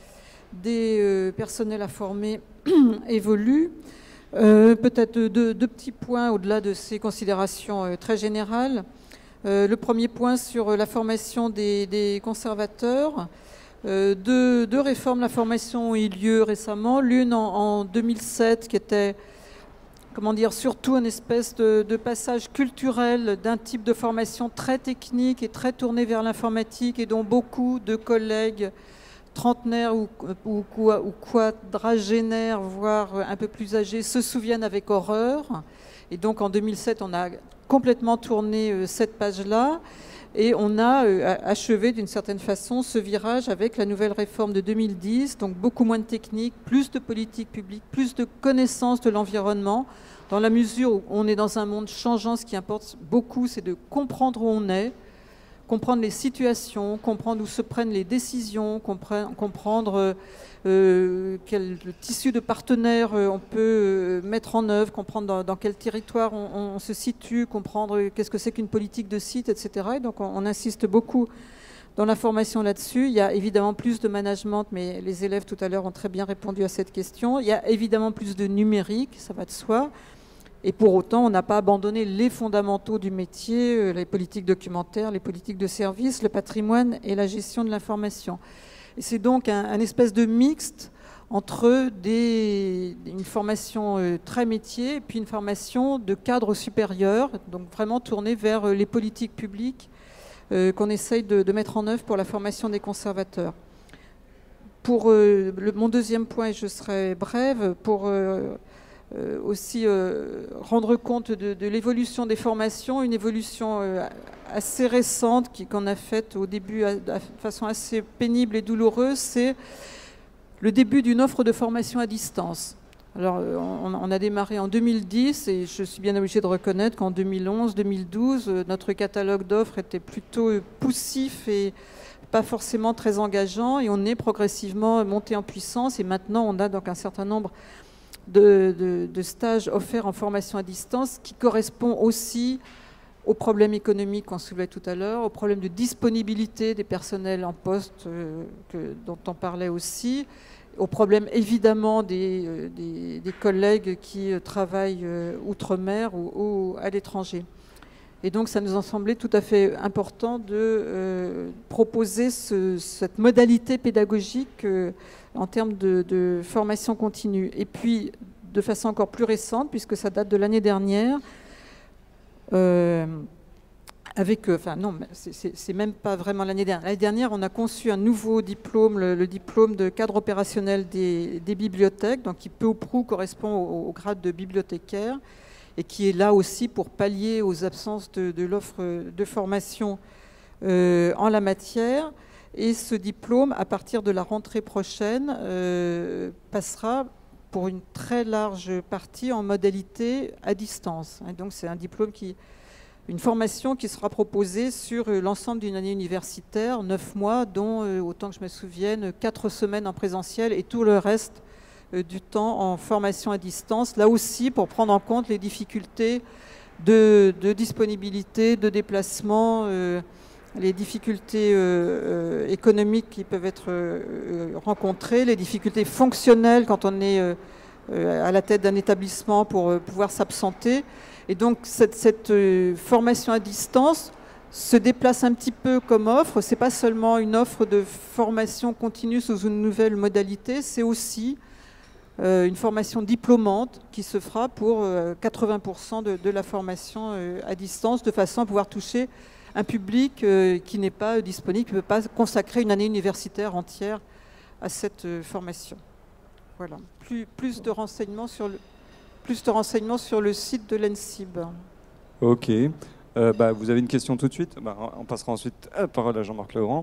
des personnels à former évoluent. Peut-être deux petits points au-delà de ces considérations très générales. Le premier point sur la formation des conservateurs. Deux réformes de la formation ont eu lieu récemment. L'une en 2007 qui était surtout une espèce de passage culturel d'un type de formation très technique et très tourné vers l'informatique et dont beaucoup de collègues trentenaires ou quadragénaires, voire un peu plus âgés, se souviennent avec horreur. Et donc en 2007, on a complètement tourné cette page-là et on a achevé d'une certaine façon ce virage avec la nouvelle réforme de 2010, donc beaucoup moins de technique, plus de politique publique, plus de connaissance de l'environnement, dans la mesure où on est dans un monde changeant. Ce qui importe beaucoup, c'est de comprendre où on est, comprendre les situations, comprendre où se prennent les décisions, comprendre quel tissu de partenaires on peut mettre en œuvre, comprendre dans quel territoire on se situe, comprendre qu'est-ce que c'est qu'une politique de site, etc. Et donc on insiste beaucoup dans la formation là-dessus. Il y a évidemment plus de management, mais les élèves tout à l'heure ont très bien répondu à cette question. Il y a évidemment plus de numérique, ça va de soi. Et pour autant, on n'a pas abandonné les fondamentaux du métier, les politiques documentaires, les politiques de service, le patrimoine et la gestion de l'information. Et c'est donc un espèce de mixte entre une formation très métier et puis une formation de cadre supérieur, donc vraiment tournée vers les politiques publiques qu'on essaye de mettre en œuvre pour la formation des conservateurs. Pour mon deuxième point, et je serai brève, pour aussi rendre compte de l'évolution des formations, une évolution assez récente qu'on a faite au début de façon assez pénible et douloureuse, c'est le début d'une offre de formation à distance. Alors on a démarré en 2010 et je suis bien obligée de reconnaître qu'en 2011-2012, notre catalogue d'offres était plutôt poussif et pas forcément très engageant, et on est progressivement monté en puissance, et maintenant on a donc un certain nombre de stages offerts en formation à distance qui correspond aussi aux problèmes économiques qu'on soulevait tout à l'heure, aux problèmes de disponibilité des personnels en poste dont on parlait aussi, aux problèmes évidemment des collègues qui travaillent outre-mer ou à l'étranger. Et donc ça nous a semblé tout à fait important de proposer cette modalité pédagogique en termes de formation continue. Et puis, de façon encore plus récente, puisque ça date de l'année dernière, c'est même pas vraiment l'année dernière. L'année dernière, on a conçu un nouveau diplôme, le diplôme de cadre opérationnel des bibliothèques, donc qui peu ou prou correspond au grade de bibliothécaire, et qui est là aussi pour pallier aux absences de l'offre de formation en la matière. Et ce diplôme, à partir de la rentrée prochaine, passera pour une très large partie en modalité à distance. Et donc c'est une formation qui sera proposée sur l'ensemble d'une année universitaire, 9 mois, dont, autant que je me souvienne, 4 semaines en présentiel et tout le reste du temps en formation à distance. Là aussi, pour prendre en compte les difficultés de disponibilité, de déplacement, les difficultés économiques qui peuvent être rencontrées, les difficultés fonctionnelles quand on est à la tête d'un établissement pour pouvoir s'absenter. Et donc cette formation à distance se déplace un petit peu comme offre. Ce n'est pas seulement une offre de formation continue sous une nouvelle modalité, c'est aussi une formation diplômante qui se fera pour 80% de la formation à distance, de façon à pouvoir toucher un public qui n'est pas disponible, qui ne peut pas consacrer une année universitaire entière à cette formation. Voilà. Plus de renseignements sur le site de l'ENSIB. Ok. Vous avez une question tout de suite. On passera ensuite à la parole à Jean-Marc Legrand.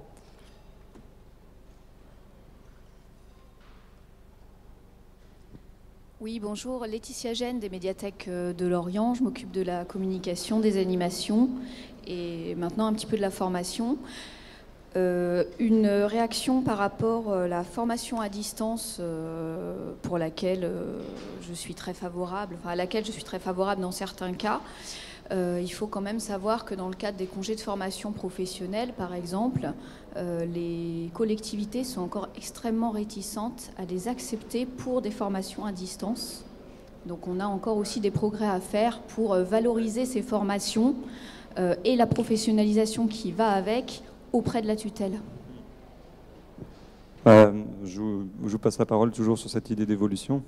Oui, bonjour. Laetitia Gène des médiathèques de Lorient. Je m'occupe de la communication, des animations et maintenant un petit peu de la formation. Une réaction par rapport à la formation à distance pour laquelle je suis très favorable, à laquelle je suis très favorable dans certains cas. Il faut quand même savoir que dans le cadre des congés de formation professionnelle, par exemple, les collectivités sont encore extrêmement réticentes à les accepter pour des formations à distance. Donc on a encore aussi des progrès à faire pour valoriser ces formations et la professionnalisation qui va avec auprès de la tutelle. Je vous passe la parole toujours sur cette idée d'évolution.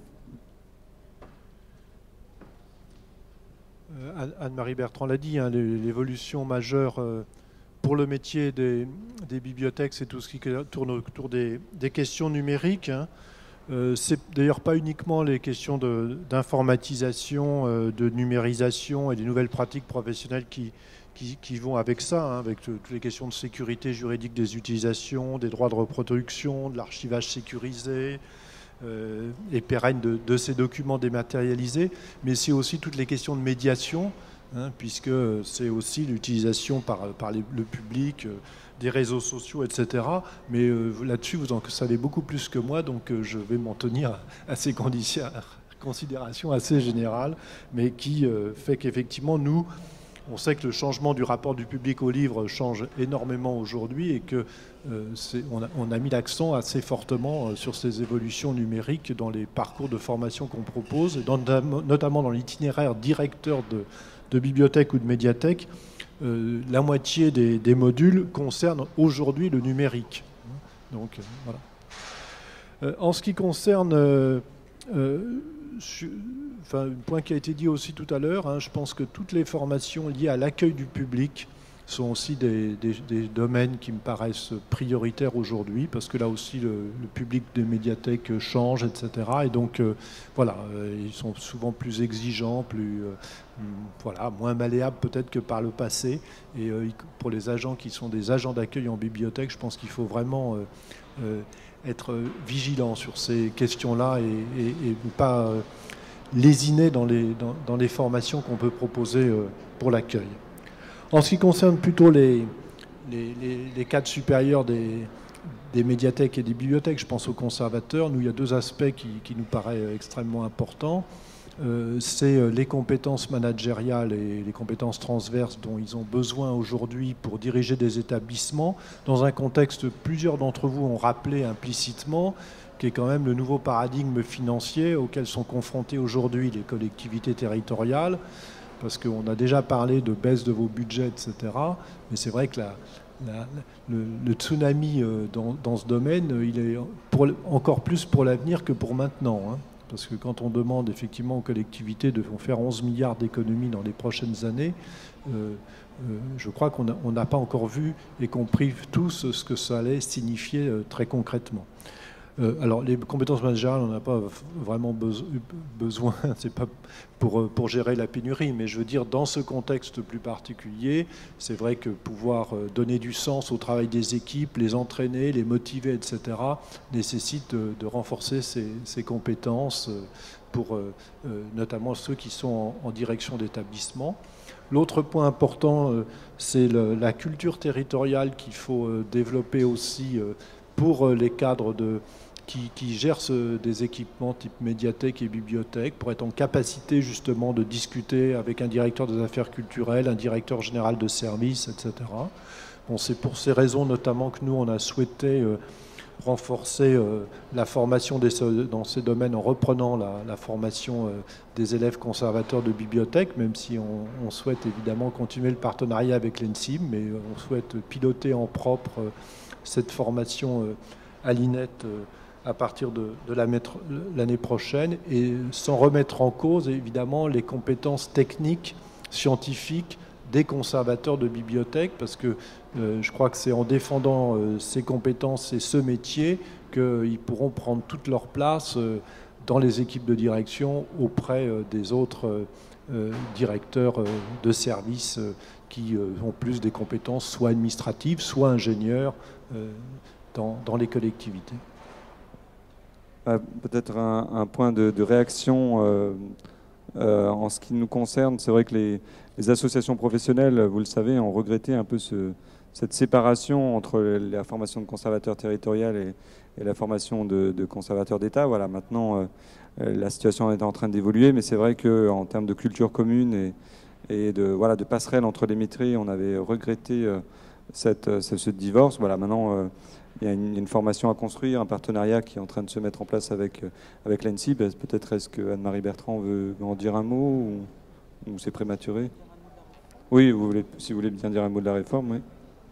Anne-Marie Bertrand l'a dit, hein, l'évolution majeure pour le métier des bibliothèques, c'est tout ce qui tourne autour des questions numériques. Hein. C'est d'ailleurs pas uniquement les questions d'informatisation, de numérisation et des nouvelles pratiques professionnelles qui vont avec ça, hein, avec toutes les questions de sécurité juridique des utilisations, des droits de reproduction, de l'archivage sécurisé et pérenne de ces documents dématérialisés, mais c'est aussi toutes les questions de médiation, hein, puisque c'est aussi l'utilisation par le public des réseaux sociaux, etc. Mais là-dessus, vous en savez beaucoup plus que moi, donc je vais m'en tenir à ces considérations assez générales, mais qui fait qu'effectivement, nous, on sait que le changement du rapport du public au livre change énormément aujourd'hui et qu'on a mis l'accent assez fortement sur ces évolutions numériques dans les parcours de formation qu'on propose, notamment dans l'itinéraire directeur de bibliothèque ou de médiathèque. La moitié des modules concernent aujourd'hui le numérique. Donc, voilà. En ce qui concerne... un point qui a été dit aussi tout à l'heure, hein, je pense que toutes les formations liées à l'accueil du public sont aussi des domaines qui me paraissent prioritaires aujourd'hui, parce que là aussi le public des médiathèques change, etc. Et donc ils sont souvent plus exigeants, moins malléables peut-être que par le passé. Et pour les agents qui sont des agents d'accueil en bibliothèque, je pense qu'il faut vraiment être vigilant sur ces questions-là et ne pas lésiner dans les formations qu'on peut proposer pour l'accueil. En ce qui concerne plutôt les cadres supérieurs des médiathèques et des bibliothèques, je pense aux conservateurs, il y a deux aspects qui nous paraissent extrêmement importants. C'est les compétences managériales et les compétences transverses dont ils ont besoin aujourd'hui pour diriger des établissements, dans un contexte, plusieurs d'entre vous ont rappelé implicitement, qui est quand même le nouveau paradigme financier auquel sont confrontées aujourd'hui les collectivités territoriales, parce qu'on a déjà parlé de baisse de vos budgets, etc. Mais c'est vrai que le tsunami dans ce domaine, il est encore plus pour l'avenir que pour maintenant, hein. Parce que quand on demande effectivement aux collectivités de faire 11 milliards d'économies dans les prochaines années, je crois qu'on n'a pas encore vu et compris tous ce que ça allait signifier très concrètement. Alors, les compétences managériales, on n'a pas vraiment besoin, c'est pas pour gérer la pénurie, mais je veux dire, dans ce contexte plus particulier, c'est vrai que pouvoir donner du sens au travail des équipes, les entraîner, les motiver, etc., nécessite de renforcer ces compétences pour notamment ceux qui sont en direction d'établissement. L'autre point important, c'est la culture territoriale qu'il faut développer aussi pour les cadres qui gèrent des équipements type médiathèque et bibliothèque, pour être en capacité justement de discuter avec un directeur des affaires culturelles, un directeur général de service, etc. Bon, c'est pour ces raisons notamment que nous, on a souhaité renforcer la formation dans ces domaines en reprenant la formation des élèves conservateurs de bibliothèque, même si on souhaite évidemment continuer le partenariat avec l'ENSIM, mais on souhaite piloter en propre cette formation à l'INET à partir de l'année prochaine, et sans remettre en cause évidemment les compétences techniques, scientifiques des conservateurs de bibliothèques, parce que je crois que c'est en défendant ces compétences et ce métier qu'ils pourront prendre toute leur place dans les équipes de direction auprès des autres directeurs de services qui ont plus des compétences soit administratives, soit ingénieurs dans les collectivités. Peut-être un point de réaction en ce qui nous concerne. C'est vrai que les associations professionnelles, vous le savez, ont regretté un peu cette séparation entre la formation de conservateur territorial et la formation de conservateur d'État. Voilà, maintenant, la situation est en train d'évoluer, mais c'est vrai qu'en termes de culture commune et de passerelle entre les métiers, on avait regretté ce divorce. Voilà, maintenant, il y a une formation à construire, un partenariat qui est en train de se mettre en place avec l'ENSIM. Peut-être est-ce que Anne-Marie Bertrand veut en dire un mot ou c'est prématuré? Oui, si vous voulez bien dire un mot de la réforme, oui.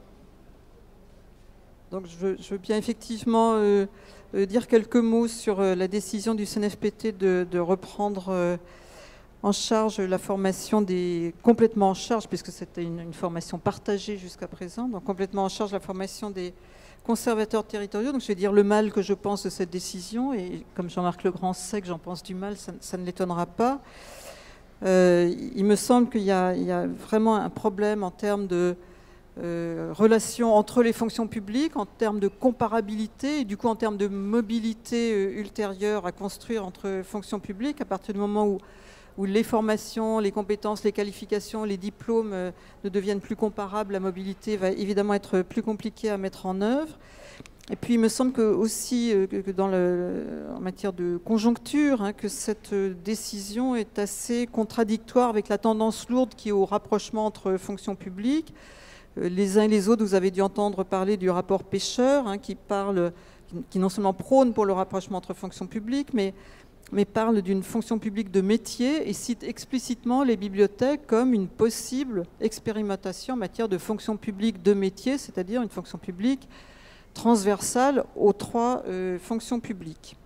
Donc je veux bien effectivement dire quelques mots sur la décision du CNFPT de reprendre en charge la formation complètement en charge, puisque c'était une formation partagée jusqu'à présent, donc complètement en charge la formation des conservateurs territoriaux. Donc je vais dire le mal que je pense de cette décision, et comme Jean-Marc Legrand sait que j'en pense du mal, ça ne l'étonnera pas. Il me semble qu'il y a vraiment un problème en termes de relation entre les fonctions publiques, en termes de comparabilité et du coup en termes de mobilité ultérieure à construire entre fonctions publiques, à partir du moment où les formations, les compétences, les qualifications, les diplômes ne deviennent plus comparables, la mobilité va évidemment être plus compliquée à mettre en œuvre. Et puis il me semble que aussi que en matière de conjoncture, que cette décision est assez contradictoire avec la tendance lourde qui est au rapprochement entre fonctions publiques. Les uns et les autres, vous avez dû entendre parler du rapport Pêcheur, qui non seulement prône pour le rapprochement entre fonctions publiques, mais parle d'une fonction publique de métier et cite explicitement les bibliothèques comme une possible expérimentation en matière de fonction publique de métier, c'est-à-dire une fonction publique transversale aux trois fonctions publiques.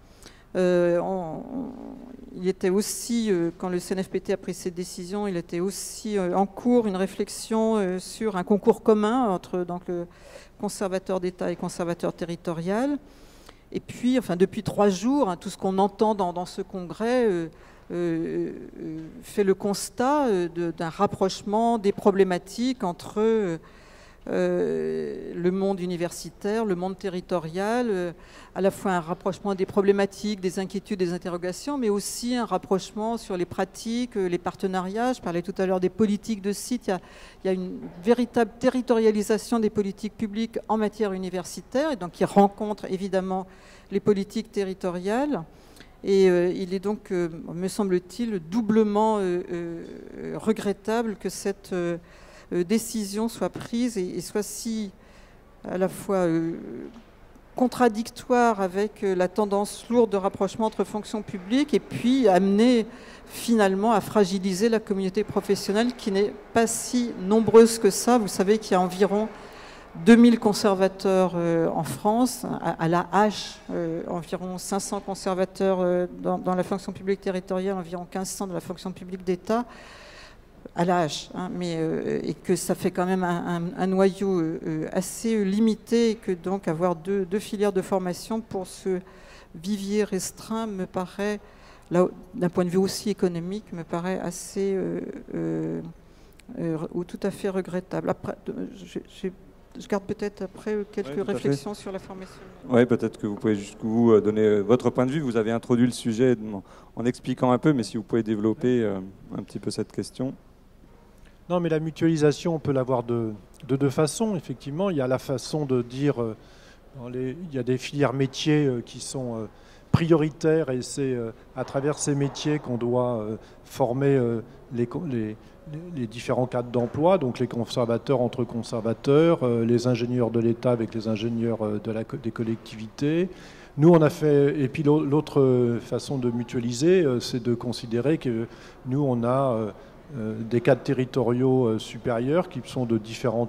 Il était aussi, quand le CNFPT a pris cette décision, il était aussi en cours une réflexion sur un concours commun entre donc, le conservateur d'État et conservateur territorial. Et puis, enfin, depuis 3 jours, tout ce qu'on entend dans ce congrès fait le constat d'un rapprochement des problématiques entre le monde universitaire, le monde territorial, à la fois un rapprochement des problématiques, des inquiétudes, des interrogations, mais aussi un rapprochement sur les pratiques, les partenariats. Je parlais tout à l'heure des politiques de site. Il y a une véritable territorialisation des politiques publiques en matière universitaire, et donc qui rencontre évidemment les politiques territoriales. Et il est donc, me semble-t-il, doublement regrettable que cette décision soit prise et soit si à la fois contradictoire avec la tendance lourde de rapprochement entre fonctions publiques et puis amener finalement à fragiliser la communauté professionnelle qui n'est pas si nombreuse que ça. Vous savez qu'il y a environ 2000 conservateurs en France, à la hache, environ 500 conservateurs dans la fonction publique territoriale, environ 1500 dans la fonction publique d'État, à la hache, hein, et que ça fait quand même un noyau assez limité, et que donc avoir deux filières de formation pour ce vivier restreint me paraît, d'un point de vue aussi économique, me paraît assez ou tout à fait regrettable. Après, je garde peut-être après quelques réflexions sur la formation. Oui, peut-être que vous pouvez jusqu'où donner votre point de vue. Vous avez introduit le sujet en expliquant un peu, mais si vous pouvez développer un petit peu cette question. Non, mais la mutualisation, on peut l'avoir de deux façons. Effectivement, il y a la façon de dire, il y a des filières métiers qui sont prioritaires, et c'est à travers ces métiers qu'on doit former les différents cadres d'emploi, donc les conservateurs entre conservateurs, les ingénieurs de l'État avec les ingénieurs des collectivités. Nous, on a fait... Et puis l'autre façon de mutualiser, c'est de considérer que nous, on a des cadres territoriaux supérieurs qui sont de différents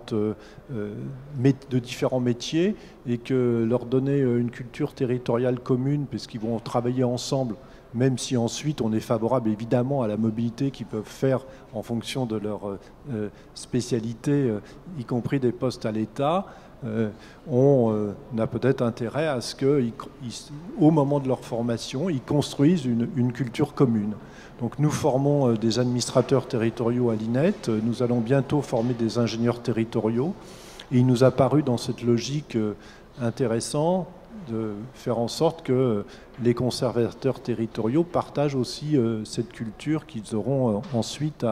métiers, et que leur donner une culture territoriale commune, puisqu'ils vont travailler ensemble, même si ensuite on est favorable évidemment à la mobilité qu'ils peuvent faire en fonction de leur spécialité, y compris des postes à l'État, on a peut-être intérêt à ce qu'au moment de leur formation, ils construisent une culture commune. Donc nous formons des administrateurs territoriaux à l'INET, nous allons bientôt former des ingénieurs territoriaux, et il nous a paru dans cette logique intéressant de faire en sorte que les conservateurs territoriaux partagent aussi cette culture qu'ils auront ensuite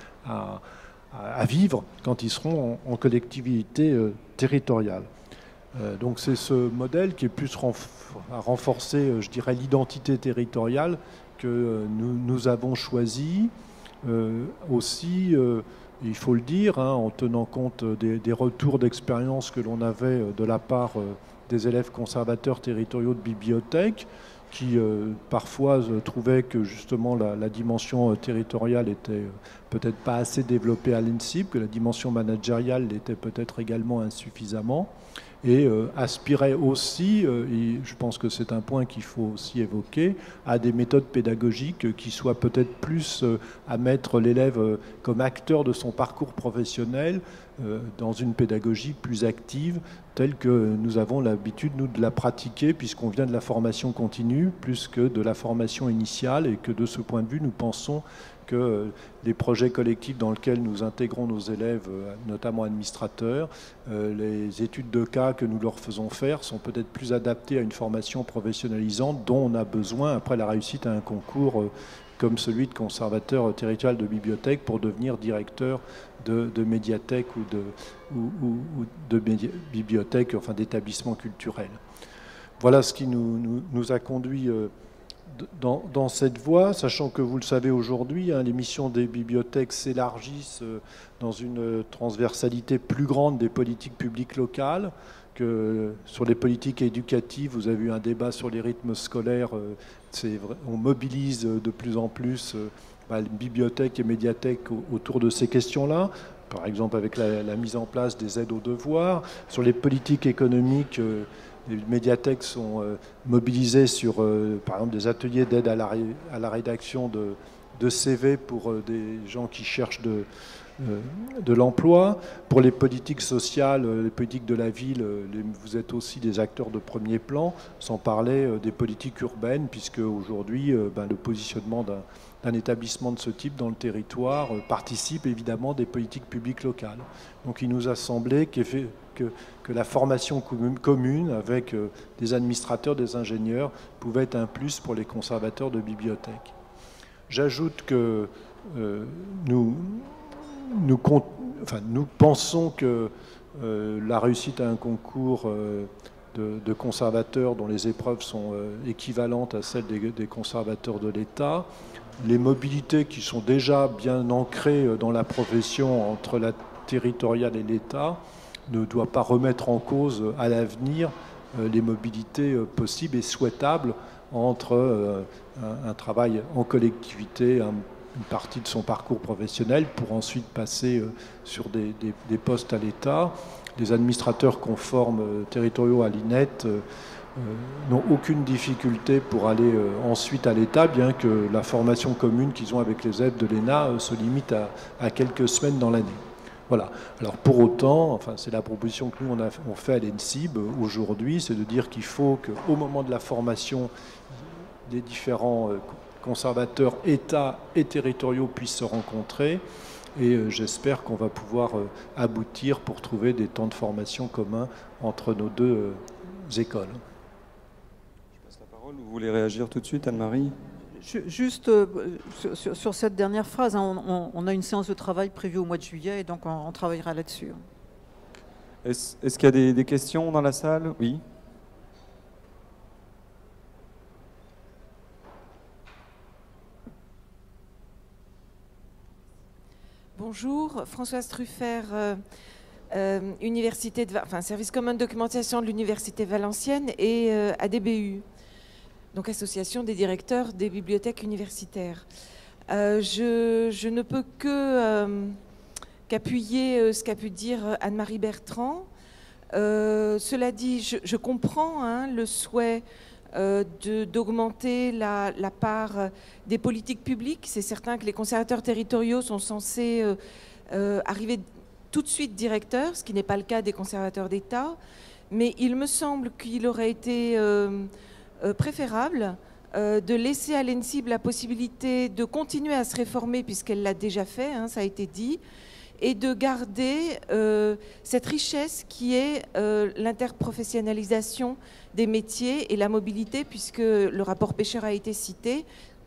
à vivre quand ils seront en collectivité territoriale. Donc c'est ce modèle qui est plus à renforcer, je dirais, l'identité territoriale que nous avons choisi. Aussi, il faut le dire, hein, en tenant compte des retours d'expérience que l'on avait de la part des élèves conservateurs territoriaux de bibliothèque, qui parfois trouvaient que justement la dimension territoriale était peut-être pas assez développée à l'INSIP, que la dimension managériale l'était peut-être également insuffisamment, et aspiraient aussi, et je pense que c'est un point qu'il faut aussi évoquer, à des méthodes pédagogiques qui soient peut-être plus à mettre l'élève comme acteur de son parcours professionnel dans une pédagogie plus active, telle que nous avons l'habitude, nous, de la pratiquer, puisqu'on vient de la formation continue, plus que de la formation initiale, et que de ce point de vue, nous pensons que les projets collectifs dans lesquels nous intégrons nos élèves, notamment administrateurs, les études de cas que nous leur faisons faire sont peut-être plus adaptées à une formation professionnalisante dont on a besoin après la réussite à un concours comme celui de conservateur territorial de bibliothèque pour devenir directeur de médiathèque ou de bibliothèque, enfin d'établissements culturels. Voilà ce qui nous a conduit dans cette voie, sachant que vous le savez aujourd'hui, hein, les missions des bibliothèques s'élargissent dans une transversalité plus grande des politiques publiques locales. Que sur les politiques éducatives, vous avez eu un débat sur les rythmes scolaires, on mobilise de plus en plus les bibliothèques et médiathèques autour de ces questions-là, par exemple avec la mise en place des aides aux devoirs. Sur les politiques économiques, les médiathèques sont mobilisées sur, par exemple, des ateliers d'aide à la rédaction de CV pour des gens qui cherchent de l'emploi. Pour les politiques sociales, les politiques de la ville, vous êtes aussi des acteurs de premier plan, sans parler des politiques urbaines, puisque aujourd'hui, le positionnement d'un établissement de ce type dans le territoire participe évidemment des politiques publiques locales. Donc il nous a semblé que la formation commune avec des administrateurs, des ingénieurs, pouvait être un plus pour les conservateurs de bibliothèques. J'ajoute que nous pensons que la réussite à un concours de conservateurs dont les épreuves sont équivalentes à celles des conservateurs de l'État, les mobilités qui sont déjà bien ancrées dans la profession entre la territoriale et l'État ne doit pas remettre en cause à l'avenir les mobilités possibles et souhaitables entre un travail en collectivité, une partie de son parcours professionnel pour ensuite passer sur des postes à l'État. les administrateurs conformes territoriaux à l'INET n'ont aucune difficulté pour aller ensuite à l'État, bien que la formation commune qu'ils ont avec les élèves de l'ENA se limite à quelques semaines dans l'année. Voilà. Alors pour autant, enfin, c'est la proposition que nous on fait à l'ENSIB aujourd'hui, c'est de dire qu'il faut qu'au moment de la formation, les différents conservateurs État et territoriaux puissent se rencontrer. Et j'espère qu'on va pouvoir aboutir pour trouver des temps de formation communs entre nos deux écoles. Je passe la parole. Vous voulez réagir tout de suite, Anne-Marie ? Juste sur cette dernière phrase, hein, on a une séance de travail prévue au mois de juillet, et donc on travaillera là-dessus. Est-ce qu'il y a des questions dans la salle ? Oui. Bonjour, Françoise Truffert, service commun de documentation de l'Université Valenciennes et ADBU, donc Association des directeurs des bibliothèques universitaires. Je ne peux qu'appuyer ce qu'a pu dire Anne-Marie Bertrand. Cela dit, je comprends le souhait d'augmenter la part des politiques publiques. C'est certain que les conservateurs territoriaux sont censés arriver tout de suite directeurs, ce qui n'est pas le cas des conservateurs d'État. Mais il me semble qu'il aurait été préférable de laisser à l'ENSIB la possibilité de continuer à se réformer, puisqu'elle l'a déjà fait, hein, ça a été dit, et de garder cette richesse qui est l'interprofessionnalisation des métiers et la mobilité, puisque le rapport Pêcheur a été cité.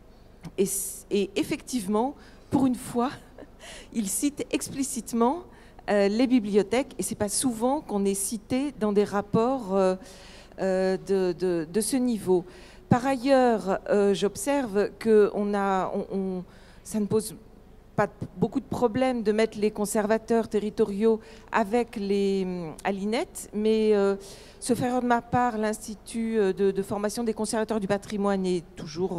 Et effectivement, pour une fois, il cite explicitement les bibliothèques, et ce n'est pas souvent qu'on est cité dans des rapports de ce niveau. Par ailleurs, j'observe que ça ne pose pas beaucoup de problèmes de mettre les conservateurs territoriaux à l'INET, mais sauf erreur de ma part, l'Institut de formation des conservateurs du patrimoine est toujours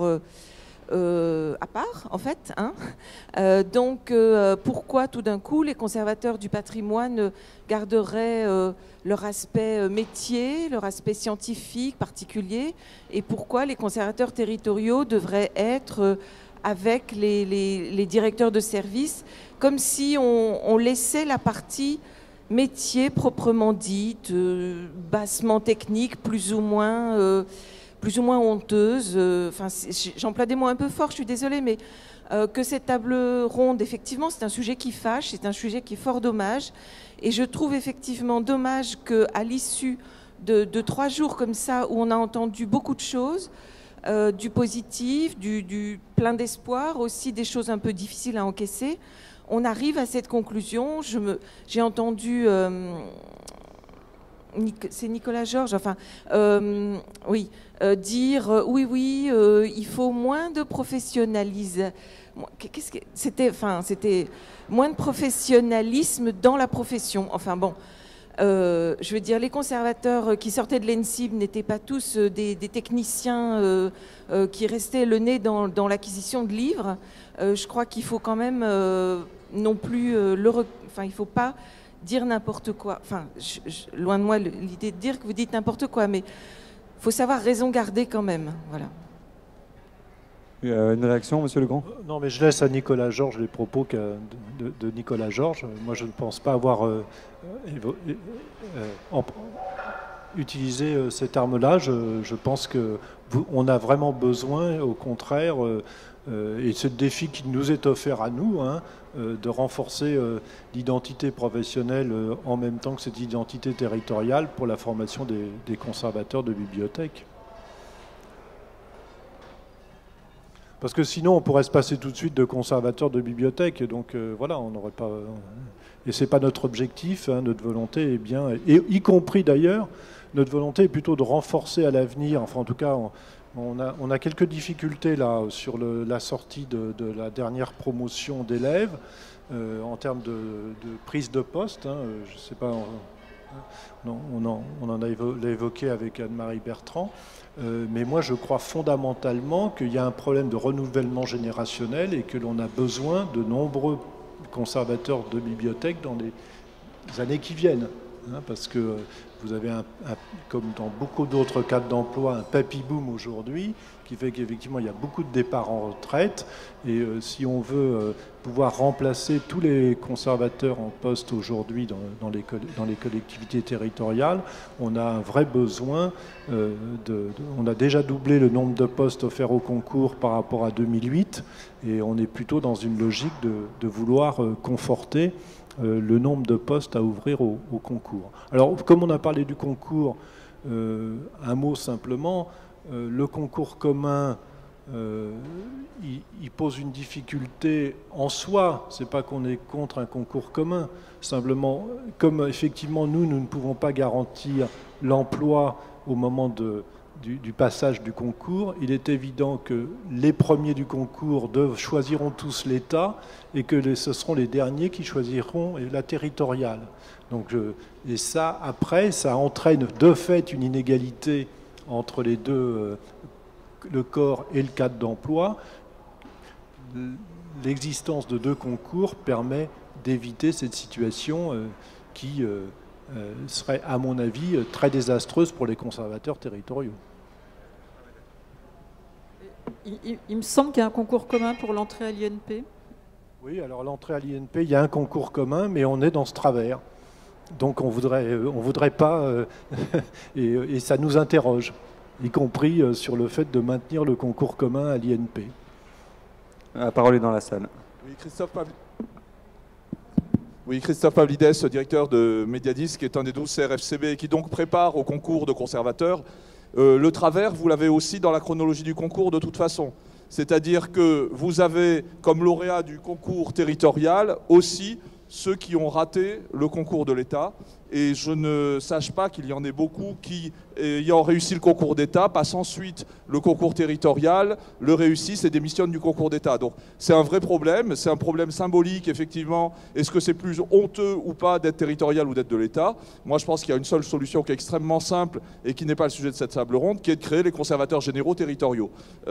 à part, en fait. Hein. Donc, pourquoi tout d'un coup les conservateurs du patrimoine garderaient leur aspect métier, leur aspect scientifique particulier, et pourquoi les conservateurs territoriaux devraient être avec les directeurs de service, comme si on laissait la partie métier proprement dite, bassement technique, plus ou moins honteuse. Enfin, j'emploie des mots un peu forts, je suis désolée, mais que cette table ronde, effectivement, c'est un sujet qui fâche, c'est un sujet qui est fort dommage. Et je trouve effectivement dommage qu'à l'issue de 3 jours comme ça, où on a entendu beaucoup de choses, du positif, du plein d'espoir, aussi des choses un peu difficiles à encaisser, on arrive à cette conclusion. J'ai entendu, c'est Nicolas Georges, enfin, oui, dire oui, il faut moins de professionnalisme. C'était moins de professionnalisme dans la profession. Enfin bon. Je veux dire, les conservateurs qui sortaient de l'ENSIB n'étaient pas tous des techniciens qui restaient le nez dans l'acquisition de livres. Je crois qu'il faut quand même non plus il ne faut pas dire n'importe quoi. Enfin, loin de moi l'idée de dire que vous dites n'importe quoi, mais il faut savoir raison garder quand même. Voilà. Une réaction, Monsieur Legrand ? Non, mais je laisse à Nicolas Georges les propos de Nicolas Georges. Moi, je ne pense pas avoir utilisé ces termes-là. Je pense qu'on a vraiment besoin, au contraire, et c'est le défi qui nous est offert à nous, hein, de renforcer l'identité professionnelle en même temps que cette identité territoriale pour la formation des conservateurs de bibliothèques. Parce que sinon, on pourrait se passer tout de suite de conservateurs de bibliothèques. Et donc, voilà, on n'aurait pas... Et ce n'est pas notre objectif. Hein, notre volonté est bien... Et y compris, d'ailleurs, notre volonté est plutôt de renforcer à l'avenir. Enfin, en tout cas, on a quelques difficultés, là, sur la sortie de la dernière promotion d'élèves, en termes de prise de poste. Hein, je ne sais pas... on en a évoqué avec Anne-Marie Bertrand. Mais moi, je crois fondamentalement qu'il y a un problème de renouvellement générationnel et que l'on a besoin de nombreux conservateurs de bibliothèques dans les années qui viennent. hein, parce que vous avez, comme dans beaucoup d'autres cadres d'emploi, un papy boom aujourd'hui, qui fait qu'effectivement il y a beaucoup de départs en retraite. Et si on veut pouvoir remplacer tous les conservateurs en poste aujourd'hui dans les collectivités territoriales, on a un vrai besoin. On a déjà doublé le nombre de postes offerts au concours par rapport à 2008, et on est plutôt dans une logique de vouloir conforter le nombre de postes à ouvrir au concours. Alors, comme on a parlé du concours, un mot simplement, le concours commun, il pose une difficulté en soi. C'est pas qu'on est contre un concours commun. Simplement, comme effectivement nous ne pouvons pas garantir l'emploi au moment du passage du concours, il est évident que les premiers du concours choisiront tous l'État et que ce seront les derniers qui choisiront la territoriale. Donc, et ça, après, ça entraîne de fait une inégalité entre les deux, le corps et le cadre d'emploi. L'existence de deux concours permet d'éviter cette situation qui serait, à mon avis, très désastreuse pour les conservateurs territoriaux. Il me semble qu'il y a un concours commun pour l'entrée à l'INP. Oui, alors l'entrée à l'INP, il y a un concours commun, mais on est dans ce travers. Donc on voudrait pas, et ça nous interroge, y compris sur le fait de maintenir le concours commun à l'INP. La parole est dans la salle. Oui, Christophe Pavlidès, directeur de Mediadis, qui est un des 12 CRFCB et qui donc prépare au concours de conservateurs. Le travers, vous l'avez aussi dans la chronologie du concours de toute façon. C'est-à-dire que vous avez, comme lauréat du concours territorial, aussi ceux qui ont raté le concours de l'État. Et je ne sache pas qu'il y en ait beaucoup qui, ayant réussi le concours d'État, passent ensuite le concours territorial, le réussissent et démissionnent du concours d'État. Donc c'est un vrai problème, c'est un problème symbolique, effectivement. Est-ce que c'est plus honteux ou pas d'être territorial ou d'être de l'État? Moi, je pense qu'il y a une seule solution qui est extrêmement simple et qui n'est pas le sujet de cette table ronde, qui est de créer les conservateurs généraux territoriaux.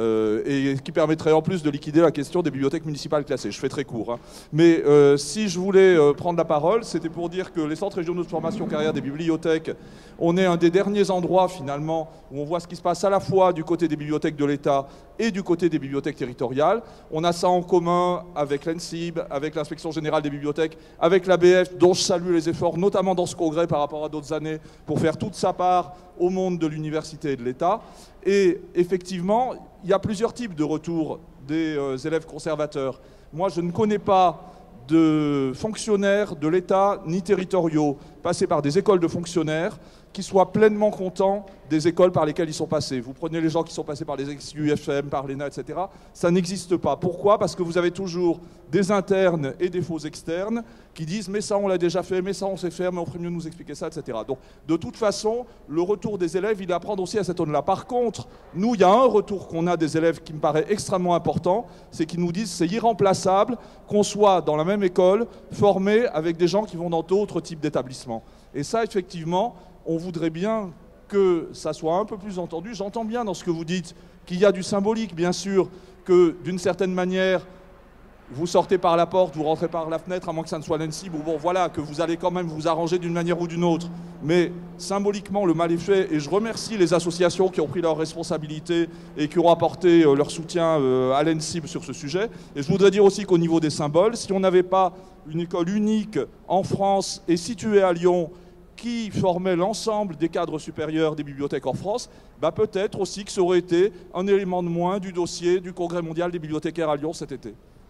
Et qui permettrait en plus de liquider la question des bibliothèques municipales classées. Je fais très court, hein. Mais si je voulais prendre la parole, c'était pour dire que les centres régionaux de formation carrière des bibliothèques, on est un des derniers endroits finalement où on voit ce qui se passe à la fois du côté des bibliothèques de l'État et du côté des bibliothèques territoriales. On a ça en commun avec l'ENSIB, avec l'Inspection Générale des Bibliothèques, avec l'ABF, dont je salue les efforts, notamment dans ce congrès par rapport à d'autres années, pour faire toute sa part au monde de l'université et de l'État. Et effectivement, il y a plusieurs types de retours des élèves conservateurs. Moi, je ne connais pas de fonctionnaires de l'État ni territoriaux passés par des écoles de fonctionnaires qui soient pleinement contents des écoles par lesquelles ils sont passés. Vous prenez les gens qui sont passés par les ex-UFM, par l'ENA, etc. Ça n'existe pas. Pourquoi? Parce que vous avez toujours des internes et des faux externes qui disent « mais ça on l'a déjà fait, mais ça on sait faire, mais on ferait mieux de nous expliquer ça, etc. » Donc de toute façon, le retour des élèves, il est à prendre aussi à cette aune-là. Par contre, nous, il y a un retour qu'on a des élèves qui me paraît extrêmement important, c'est qu'ils nous disent c'est irremplaçable qu'on soit dans la même école, formé avec des gens qui vont dans d'autres types d'établissements. Et ça, effectivement, on voudrait bien que ça soit un peu plus entendu. J'entends bien dans ce que vous dites qu'il y a du symbolique, bien sûr, que d'une certaine manière, vous sortez par la porte, vous rentrez par la fenêtre, à moins que ça ne soit l'ENSIB, ou bon, voilà, que vous allez quand même vous arranger d'une manière ou d'une autre. Mais symboliquement, le mal est fait, et je remercie les associations qui ont pris leurs responsabilités et qui ont apporté leur soutien à l'ENSIB sur ce sujet. Et je voudrais dire aussi qu'au niveau des symboles, si on n'avait pas une école unique en France et située à Lyon, qui formait l'ensemble des cadres supérieurs des bibliothèques en France, bah peut-être aussi que ça aurait été un élément de moins du dossier du Congrès mondial des bibliothécaires à Lyon cet été.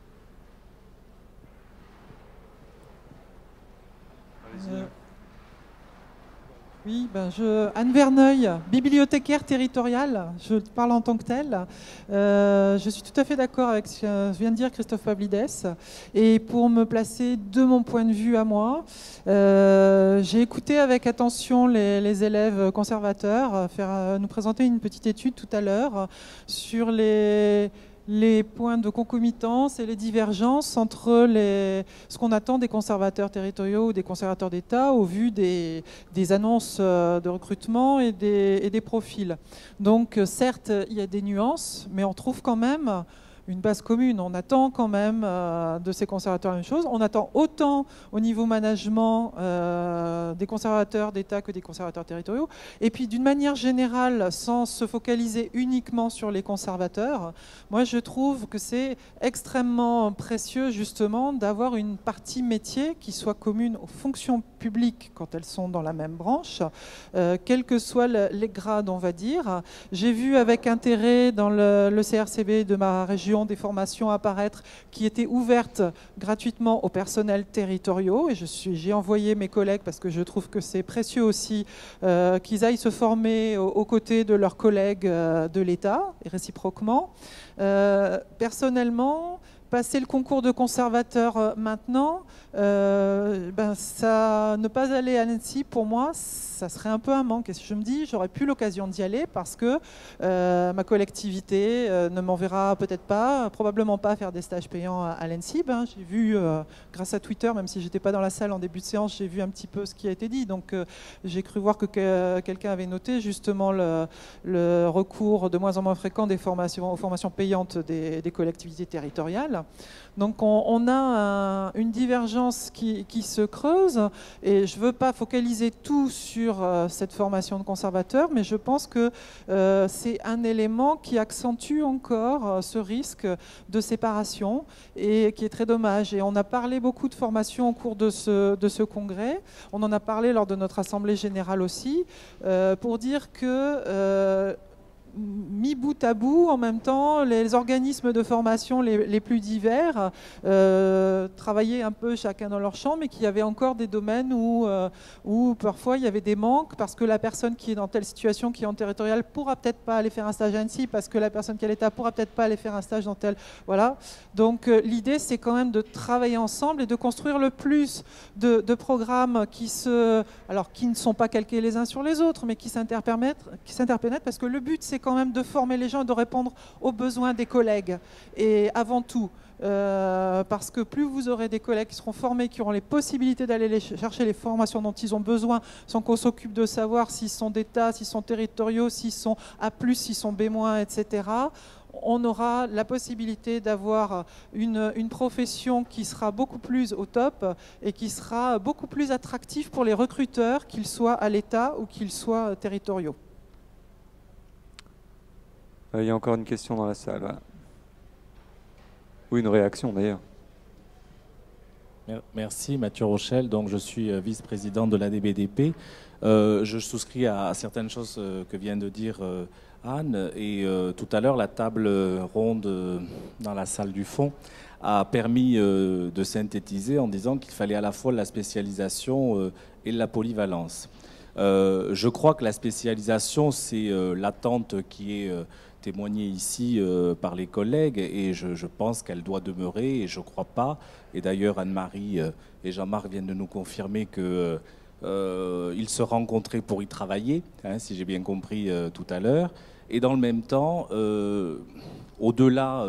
Oui, Anne Verneuil, bibliothécaire territoriale, je parle en tant que telle. Je suis tout à fait d'accord avec ce que vient de dire Christophe Pavlidès. Et pour me placer de mon point de vue à moi, j'ai écouté avec attention les élèves conservateurs nous présenter une petite étude tout à l'heure sur les points de concomitance et les divergences entre ce qu'on attend des conservateurs territoriaux ou des conservateurs d'État au vu des annonces de recrutement et des profils. Donc certes, il y a des nuances, mais on trouve quand même une base commune. On attend quand même de ces conservateurs la même chose. On attend autant au niveau management des conservateurs d'État que des conservateurs territoriaux. Et puis d'une manière générale, sans se focaliser uniquement sur les conservateurs, moi je trouve que c'est extrêmement précieux justement d'avoir une partie métier qui soit commune aux fonctions publiques quand elles sont dans la même branche, quels que soient les grades, on va dire. J'ai vu avec intérêt dans le CRCB de ma région des formations apparaître qui étaient ouvertes gratuitement aux personnels territoriaux, et j'ai envoyé mes collègues parce que je trouve que c'est précieux aussi qu'ils aillent se former aux côtés de leurs collègues de l'État, et réciproquement. Personnellement, passer le concours de conservateur maintenant, ne pas aller à l'ENSI, pour moi, ça serait un peu un manque. Et je me dis, j'aurais plus l'occasion d'y aller parce que ma collectivité ne m'enverra peut-être pas, probablement pas faire des stages payants à l'ENSI. J'ai vu, grâce à Twitter, même si j'étais pas dans la salle en début de séance, j'ai vu un petit peu ce qui a été dit. Donc j'ai cru voir que quelqu'un avait noté justement le recours de moins en moins fréquent aux formations payantes des collectivités territoriales. Donc on a une divergence qui se creuse, et je ne veux pas focaliser tout sur cette formation de conservateur, mais je pense que c'est un élément qui accentue encore ce risque de séparation, et qui est très dommage. Et on a parlé beaucoup de formation au cours de ce congrès, on en a parlé lors de notre assemblée générale aussi, pour dire que mis bout à bout, en même temps, les organismes de formation les plus divers travaillaient un peu chacun dans leur champ, mais qu'il y avait encore des domaines où parfois il y avait des manques, parce que la personne qui est dans telle situation, qui est en territorial, pourra peut-être pas aller faire un stage à Annecy, parce que la personne qui est à l'État pourra peut-être pas aller faire un stage dans tel... Voilà. Donc l'idée, c'est quand même de travailler ensemble et de construire le plus de programmes qui ne sont pas calqués les uns sur les autres, mais qui s'interpénètrent, parce que le but, c'est quand même de former les gens et de répondre aux besoins des collègues. Et avant tout, parce que plus vous aurez des collègues qui seront formés, qui auront les possibilités d'aller chercher les formations dont ils ont besoin, sans qu'on s'occupe de savoir s'ils sont d'État, s'ils sont territoriaux, s'ils sont A+, s'ils sont B-, etc., on aura la possibilité d'avoir une profession qui sera beaucoup plus au top et qui sera beaucoup plus attractive pour les recruteurs, qu'ils soient à l'État ou qu'ils soient territoriaux. Il y a encore une question dans la salle. Voilà. Ou une réaction d'ailleurs. Merci Mathieu Rochelle, donc je suis vice-président de l'ADBDP. Je souscris à certaines choses que vient de dire Anne, et tout à l'heure la table ronde dans la salle du fond a permis de synthétiser en disant qu'il fallait à la fois la spécialisation et la polyvalence. Je crois que la spécialisation, c'est l'attente qui est témoignée ici par les collègues, et je pense qu'elle doit demeurer, et je ne crois pas, et d'ailleurs Anne-Marie et Jean-Marc viennent de nous confirmer qu'ils se rencontraient pour y travailler, hein, si j'ai bien compris tout à l'heure, et dans le même temps, au-delà,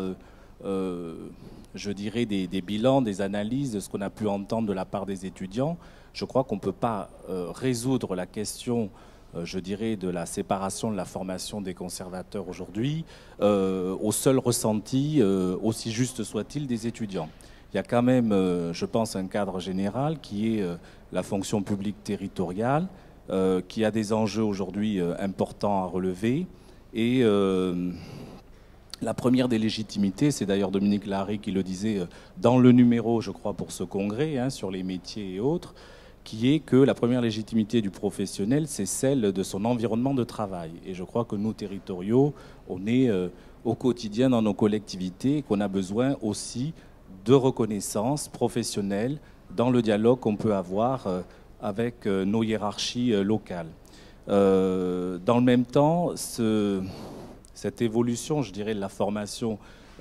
je dirais, des bilans, des analyses, de ce qu'on a pu entendre de la part des étudiants, je crois qu'on ne peut pas résoudre la question, je dirais, de la séparation de la formation des conservateurs aujourd'hui au seul ressenti, aussi juste soit-il, des étudiants. Il y a quand même, je pense, un cadre général qui est la fonction publique territoriale, qui a des enjeux aujourd'hui importants à relever. Et la première des légitimités, c'est d'ailleurs Dominique Larrey qui le disait dans le numéro, je crois, pour ce congrès, hein, sur les métiers et autres, qui est que la première légitimité du professionnel, c'est celle de son environnement de travail. Et je crois que nous, territoriaux, on est au quotidien dans nos collectivités et qu'on a besoin aussi de reconnaissance professionnelle dans le dialogue qu'on peut avoir avec nos hiérarchies locales. Dans le même temps, cette évolution, je dirais, de la formation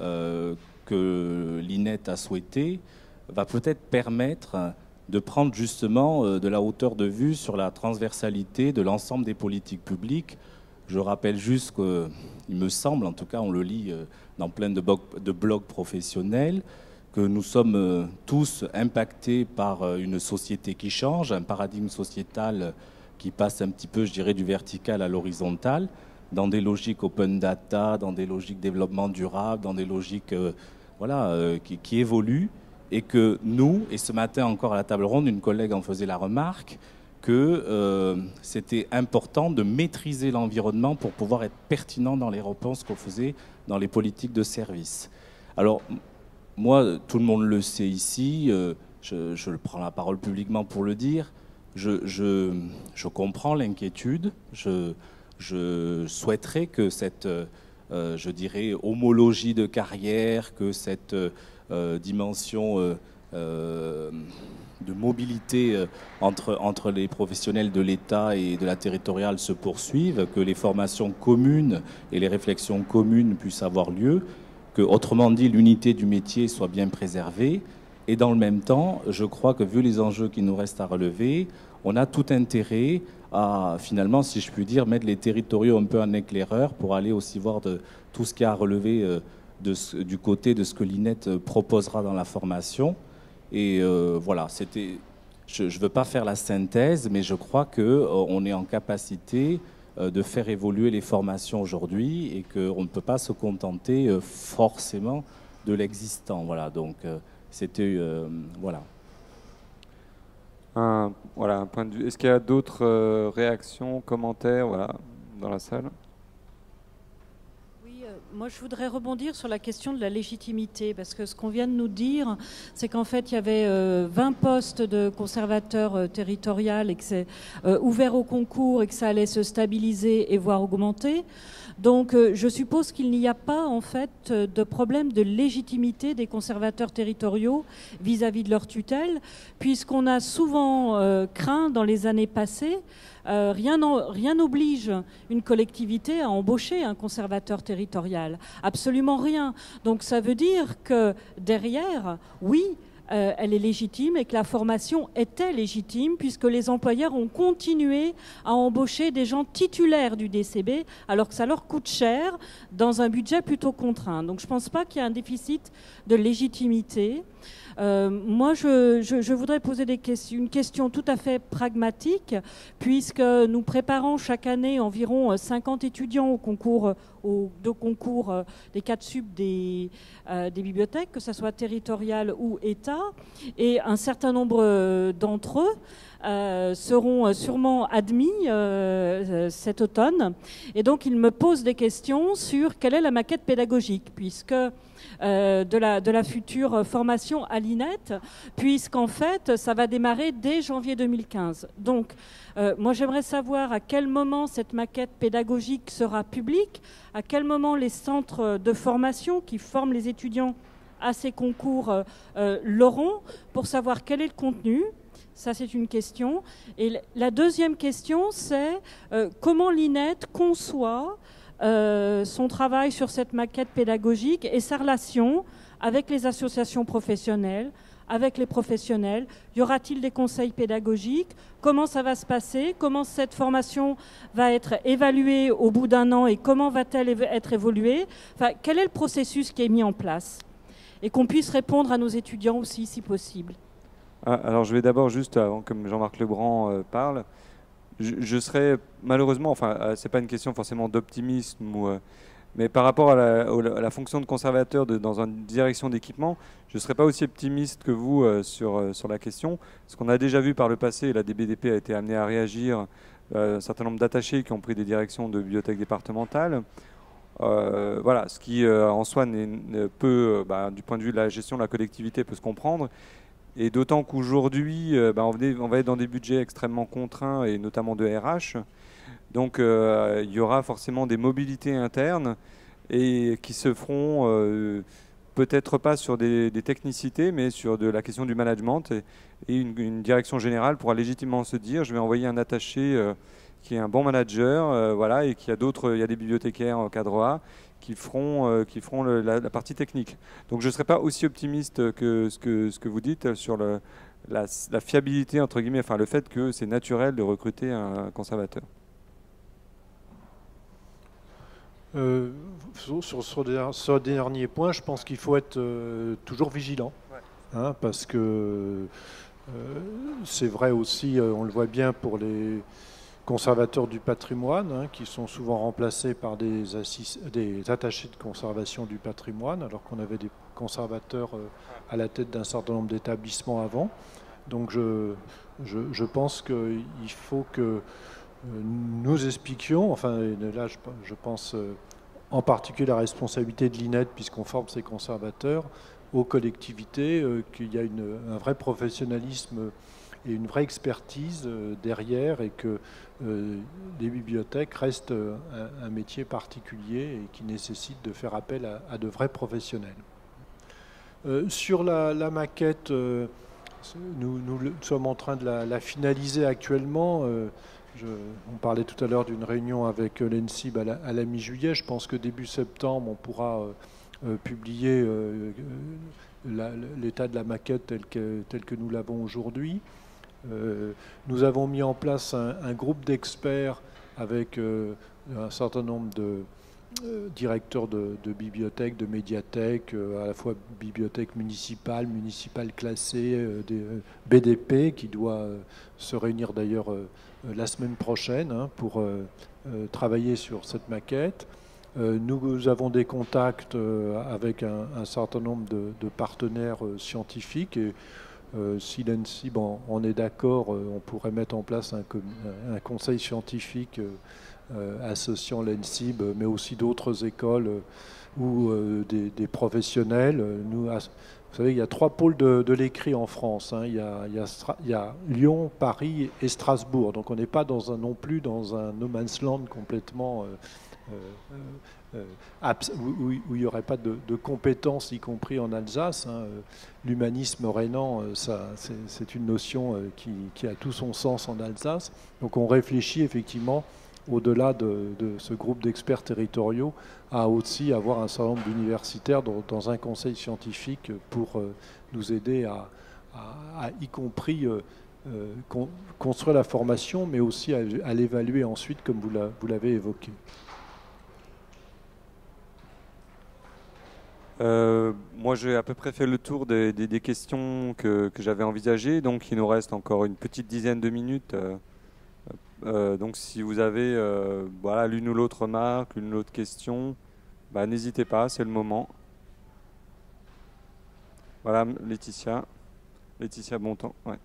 que l'INET a souhaitée va peut-être permettre de prendre justement de la hauteur de vue sur la transversalité de l'ensemble des politiques publiques. Je rappelle juste qu'il me semble, en tout cas on le lit dans plein de blogs professionnels, que nous sommes tous impactés par une société qui change, un paradigme sociétal qui passe un petit peu, je dirais, du vertical à l'horizontal. dans des logiques open data, dans des logiques développement durable, dans des logiques qui évoluent, et que nous, et ce matin encore à la table ronde, une collègue en faisait la remarque, que c'était important de maîtriser l'environnement pour pouvoir être pertinent dans les réponses qu'on faisait dans les politiques de service. Alors, moi, tout le monde le sait ici, je prends la parole publiquement pour le dire, je comprends l'inquiétude, je souhaiterais que cette, je dirais, homologie de carrière, que cette dimension de mobilité entre les professionnels de l'État et de la territoriale se poursuive, que les formations communes et les réflexions communes puissent avoir lieu, que, autrement dit, l'unité du métier soit bien préservée. Et dans le même temps, je crois que, vu les enjeux qui nous restent à relever, on a tout intérêt à, finalement, si je puis dire, mettre les territoriaux un peu en éclaireur pour aller aussi voir de tout ce qu'il y a à relever du côté de ce que l'INET proposera dans la formation. Et voilà, je ne veux pas faire la synthèse, mais je crois qu'on est en capacité de faire évoluer les formations aujourd'hui et qu'on ne peut pas se contenter forcément de l'existant. Voilà, donc c'était... voilà. Un point de vue. Est-ce qu'il y a d'autres réactions, commentaires dans la salle ? Moi, je voudrais rebondir sur la question de la légitimité, parce que ce qu'on vient de nous dire, c'est qu'en fait, il y avait 20 postes de conservateurs territorial et que c'est ouvert au concours et que ça allait se stabiliser et voire augmenter. Donc, je suppose qu'il n'y a pas, en fait, de problème de légitimité des conservateurs territoriaux vis-à-vis de leur tutelle, puisqu'on a souvent craint dans les années passées. Rien n'oblige une collectivité à embaucher un conservateur territorial. Absolument rien. Donc ça veut dire que derrière, oui, elle est légitime et que la formation était légitime puisque les employeurs ont continué à embaucher des gens titulaires du DCB alors que ça leur coûte cher dans un budget plutôt contraint. Donc je ne pense pas qu'il y ait un déficit de légitimité. Moi, je voudrais poser une question tout à fait pragmatique, puisque nous préparons chaque année environ 50 étudiants aux deux concours des 4 sub des bibliothèques, que ce soit territorial ou État, et un certain nombre d'entre eux seront sûrement admis cet automne. Et donc, ils me posent des questions sur quelle est la maquette pédagogique, puisque de la future formation à l'INET, puisqu'en fait, ça va démarrer dès janvier 2015. Donc, moi, j'aimerais savoir à quel moment cette maquette pédagogique sera publique, à quel moment les centres de formation qui forment les étudiants à ces concours l'auront, pour savoir quel est le contenu. Ça, c'est une question. Et la deuxième question, c'est comment l'INET conçoit son travail sur cette maquette pédagogique et sa relation avec les associations professionnelles, avec les professionnels. Y aura-t-il des conseils pédagogiques? Comment ça va se passer? Comment cette formation va être évaluée au bout d'un an et comment va-t-elle être évoluée? Enfin, quel est le processus qui est mis en place? Et qu'on puisse répondre à nos étudiants aussi, si possible. Alors, je vais d'abord, juste avant que Jean-Marc Lebrun parle, je serais malheureusement, enfin, c'est pas une question forcément d'optimisme, mais par rapport à la fonction de conservateur dans une direction d'équipement, je ne serais pas aussi optimiste que vous sur la question. Ce qu'on a déjà vu par le passé, la DBDP a été amenée à réagir, un certain nombre d'attachés qui ont pris des directions de bibliothèques départementales. Voilà, ce qui en soi peut, du point de vue de la gestion de la collectivité, peut se comprendre. Et d'autant qu'aujourd'hui, on va être dans des budgets extrêmement contraints, et notamment de RH. Donc il y aura forcément des mobilités internes et qui se feront peut-être pas sur des technicités, mais sur de la question du management. Et une direction générale pourra légitimement se dire, je vais envoyer un attaché qui est un bon manager, voilà, et qu'il y a d'autres, il y a des bibliothécaires en cadre A qui feront la partie technique. Donc je ne serais pas aussi optimiste que ce que vous dites sur la fiabilité, entre guillemets, enfin le fait que c'est naturel de recruter un conservateur. Sur ce dernier point, je pense qu'il faut être toujours vigilant, hein, parce que c'est vrai aussi, on le voit bien pour conservateurs du patrimoine, hein, qui sont souvent remplacés par des attachés de conservation du patrimoine, alors qu'on avait des conservateurs à la tête d'un certain nombre d'établissements avant. Donc je pense qu'il faut que nous expliquions, enfin là je pense en particulier la responsabilité de l'INED, puisqu'on forme ces conservateurs, aux collectivités, qu'il y a un vrai professionnalisme et une vraie expertise derrière, et que les bibliothèques restent un métier particulier et qui nécessite de faire appel à de vrais professionnels. Sur la maquette, nous sommes en train de la finaliser actuellement. On parlait tout à l'heure d'une réunion avec l'ENSIB à la mi-juillet. Je pense que début septembre, on pourra publier l'état de la maquette tel que nous l'avons aujourd'hui. Nous avons mis en place un groupe d'experts avec un certain nombre de directeurs de bibliothèques, de médiathèques, à la fois bibliothèques municipales classées, des BDP, qui doit se réunir d'ailleurs la semaine prochaine, hein, pour travailler sur cette maquette. Nous avons des contacts avec un certain nombre de partenaires scientifiques, et si l'ENSIB en est d'accord, on pourrait mettre en place un conseil scientifique associant l'ENSIB, mais aussi d'autres écoles ou des professionnels. Vous savez, il y a 3 pôles de l'écrit en France, hein. Il y a Lyon, Paris et Strasbourg. Donc on n'est pas non plus dans un no man's land complètement où il n'y aurait pas de compétences, y compris en Alsace, hein. L'humanisme rhénan, c'est une notion qui a tout son sens en Alsace. Donc on réfléchit effectivement, au-delà de ce groupe d'experts territoriaux, à aussi avoir un certain nombre d'universitaires dans un conseil scientifique pour nous aider à y compris construire la formation, mais aussi à l'évaluer ensuite, comme vous l'avez évoqué. Moi, j'ai à peu près fait le tour des questions que j'avais envisagées. Donc, il nous reste encore une petite dizaine de minutes. Donc, si vous avez voilà, l'une ou l'autre remarque, l'une ou l'autre question, bah, n'hésitez pas, c'est le moment. Voilà, Laetitia Bontemps. Ouais.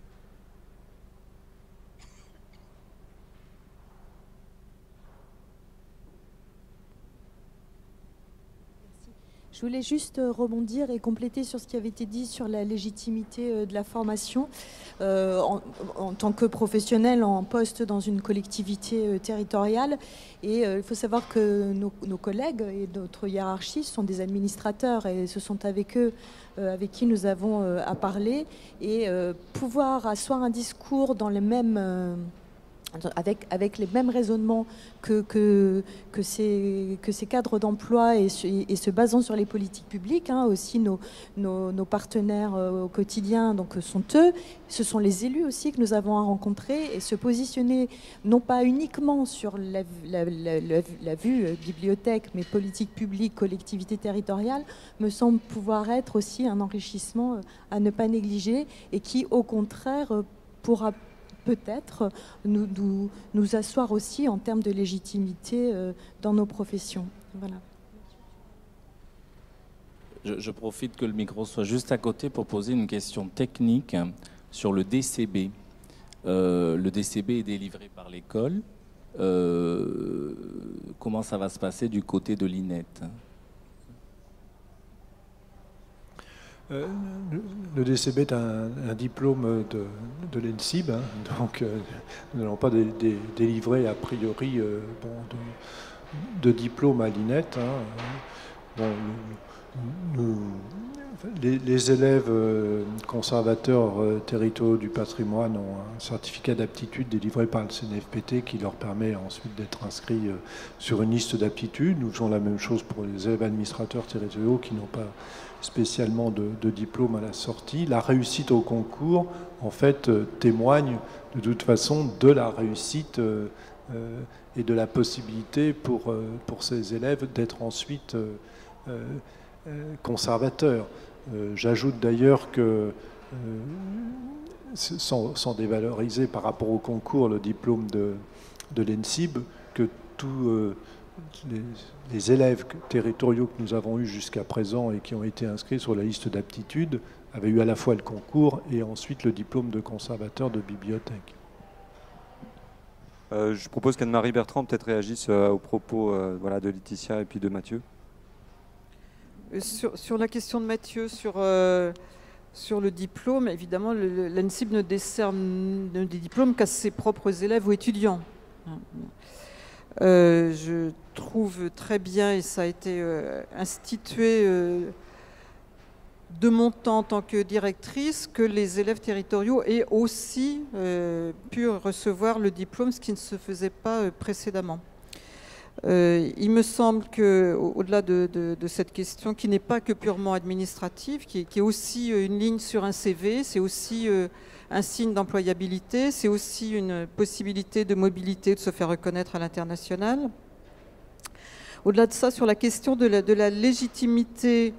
Je voulais juste rebondir et compléter sur ce qui avait été dit sur la légitimité de la formation. En tant que professionnel en poste dans une collectivité territoriale. Et il faut savoir que nos collègues et notre hiérarchie sont des administrateurs, et ce sont avec eux avec qui nous avons à parler. Et pouvoir asseoir un discours dans les mêmes... Avec les mêmes raisonnements que ces cadres d'emploi, et se basant sur les politiques publiques, hein, aussi nos partenaires au quotidien, donc sont eux, ce sont les élus aussi que nous avons à rencontrer, et se positionner non pas uniquement sur la vue bibliothèque, mais politique publique, collectivité territoriale, me semble pouvoir être aussi un enrichissement à ne pas négliger, et qui au contraire pourra peut-être nous asseoir aussi en termes de légitimité dans nos professions. Voilà. Je profite que le micro soit juste à côté pour poser une question technique sur le DCB. Le DCB est délivré par l'école. Comment ça va se passer du côté de l'INED ? Le DCB est un diplôme de l'ENSIB, hein, donc nous n'allons pas délivrer a priori de diplôme à l'INED. Hein. Bon, les élèves conservateurs territoriaux du patrimoine ont un certificat d'aptitude délivré par le CNFPT qui leur permet ensuite d'être inscrits sur une liste d'aptitude. Nous faisons la même chose pour les élèves administrateurs territoriaux qui n'ont pas spécialement de diplôme à la sortie. La réussite au concours, en fait, témoigne de toute façon de la réussite et de la possibilité pour ces élèves d'être ensuite conservateurs. J'ajoute d'ailleurs que, sans dévaloriser par rapport au concours le diplôme de l'ENSIB que tous les élèves territoriaux que nous avons eus jusqu'à présent et qui ont été inscrits sur la liste d'aptitude avaient eu à la fois le concours et ensuite le diplôme de conservateur de bibliothèque. Je propose qu'Anne-Marie Bertrand peut-être réagisse aux propos voilà, de Laetitia et puis de Mathieu. Sur la question de Mathieu, sur le diplôme, évidemment, l'ENSIB ne décerne des diplômes qu'à ses propres élèves ou étudiants. Je trouve très bien, et ça a été institué de mon temps en tant que directrice, que les élèves territoriaux aient aussi pu recevoir le diplôme, ce qui ne se faisait pas précédemment. Il me semble qu'au-delà de cette question, qui n'est pas que purement administrative, qui est aussi une ligne sur un CV, c'est aussi un signe d'employabilité, c'est aussi une possibilité de mobilité, de se faire reconnaître à l'international. Au-delà de ça, sur la question de la légitimité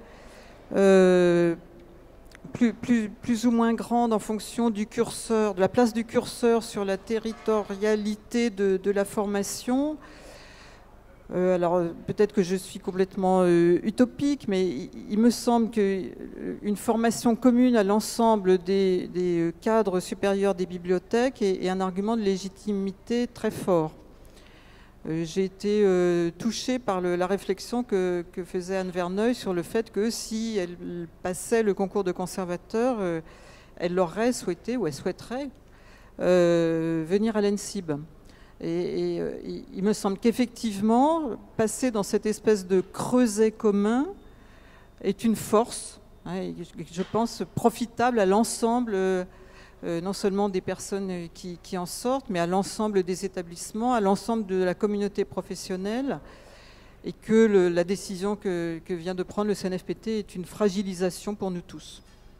plus ou moins grande en fonction du curseur, de la place du curseur sur la territorialité de la formation. Alors peut-être que je suis complètement utopique, mais il me semble qu'une formation commune à l'ensemble des cadres supérieurs des bibliothèques est un argument de légitimité très fort. J'ai été touchée par la réflexion que faisait Anne Verneuil sur le fait que si elle passait le concours de conservateur, elle l'aurait souhaité ou elle souhaiterait venir à l'ENSIB. Et il me semble qu'effectivement, passer dans cette espèce de creuset commun est une force, et je pense profitable à l'ensemble, non seulement des personnes qui en sortent, mais à l'ensemble des établissements, à l'ensemble de la communauté professionnelle, et que la décision que vient de prendre le CNFPT est une fragilisation pour nous tous.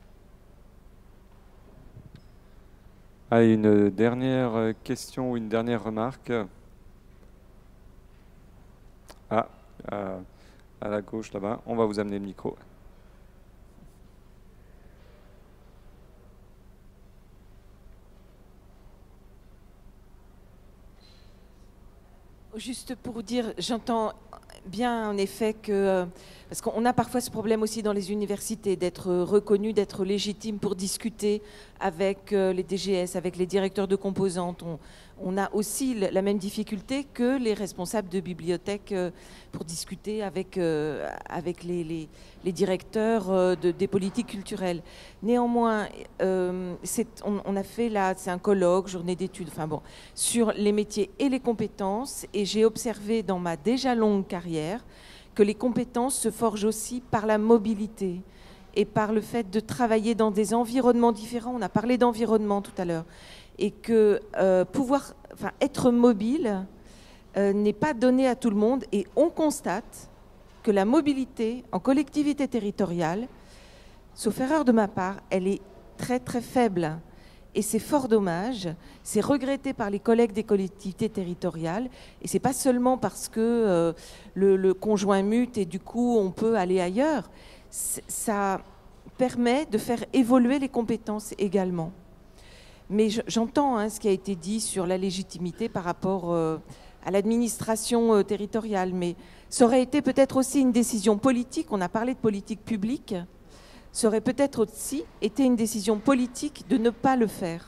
Allez, une dernière question ou une dernière remarque. À la gauche là-bas, on va vous amener le micro. Juste pour dire, j'entends bien en effet que, parce qu'on a parfois ce problème aussi dans les universités, d'être reconnu, d'être légitime pour discuter avec les DGS, avec les directeurs de composantes. On a aussi la même difficulté que les responsables de bibliothèques pour discuter avec les directeurs des politiques culturelles. Néanmoins, on a fait là, c'est un colloque, journée d'études, enfin bon, sur les métiers et les compétences, et j'ai observé dans ma déjà longue carrière que les compétences se forgent aussi par la mobilité et par le fait de travailler dans des environnements différents. On a parlé d'environnement tout à l'heure. Et que être mobile n'est pas donné à tout le monde. Et on constate que la mobilité en collectivité territoriale, sauf erreur de ma part, elle est très très faible. Et c'est fort dommage, c'est regretté par les collègues des collectivités territoriales. Et c'est pas seulement parce que le conjoint mute et du coup on peut aller ailleurs. Ça permet de faire évoluer les compétences également. Mais j'entends ce qui a été dit sur la légitimité par rapport à l'administration territoriale. Mais ça aurait été peut-être aussi une décision politique. On a parlé de politique publique. Ça aurait peut-être aussi été une décision politique de ne pas le faire.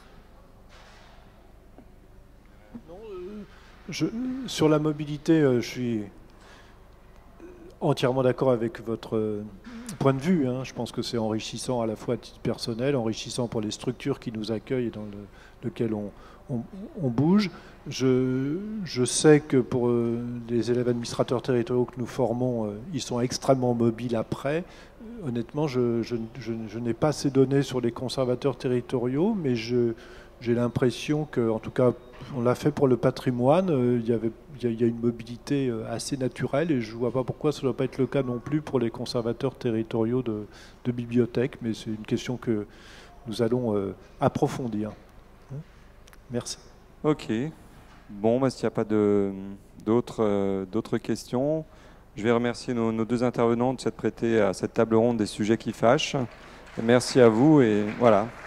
Sur la mobilité, je suis entièrement d'accord avec votre point de vue. Je pense que c'est enrichissant à la fois à titre personnel, enrichissant pour les structures qui nous accueillent et dans lequel on bouge. Je sais que pour les élèves administrateurs territoriaux que nous formons, ils sont extrêmement mobiles après. Honnêtement, je n'ai pas ces données sur les conservateurs territoriaux, mais j'ai l'impression que, en tout cas, on l'a fait pour le patrimoine, il y a une mobilité assez naturelle et je ne vois pas pourquoi ça ne doit pas être le cas non plus pour les conservateurs territoriaux de bibliothèques, mais c'est une question que nous allons approfondir. Merci. Ok. Bon, s'il n'y a pas d'autres questions, je vais remercier nos deux intervenants de s'être prêtés à cette table ronde des sujets qui fâchent. Merci à vous et voilà.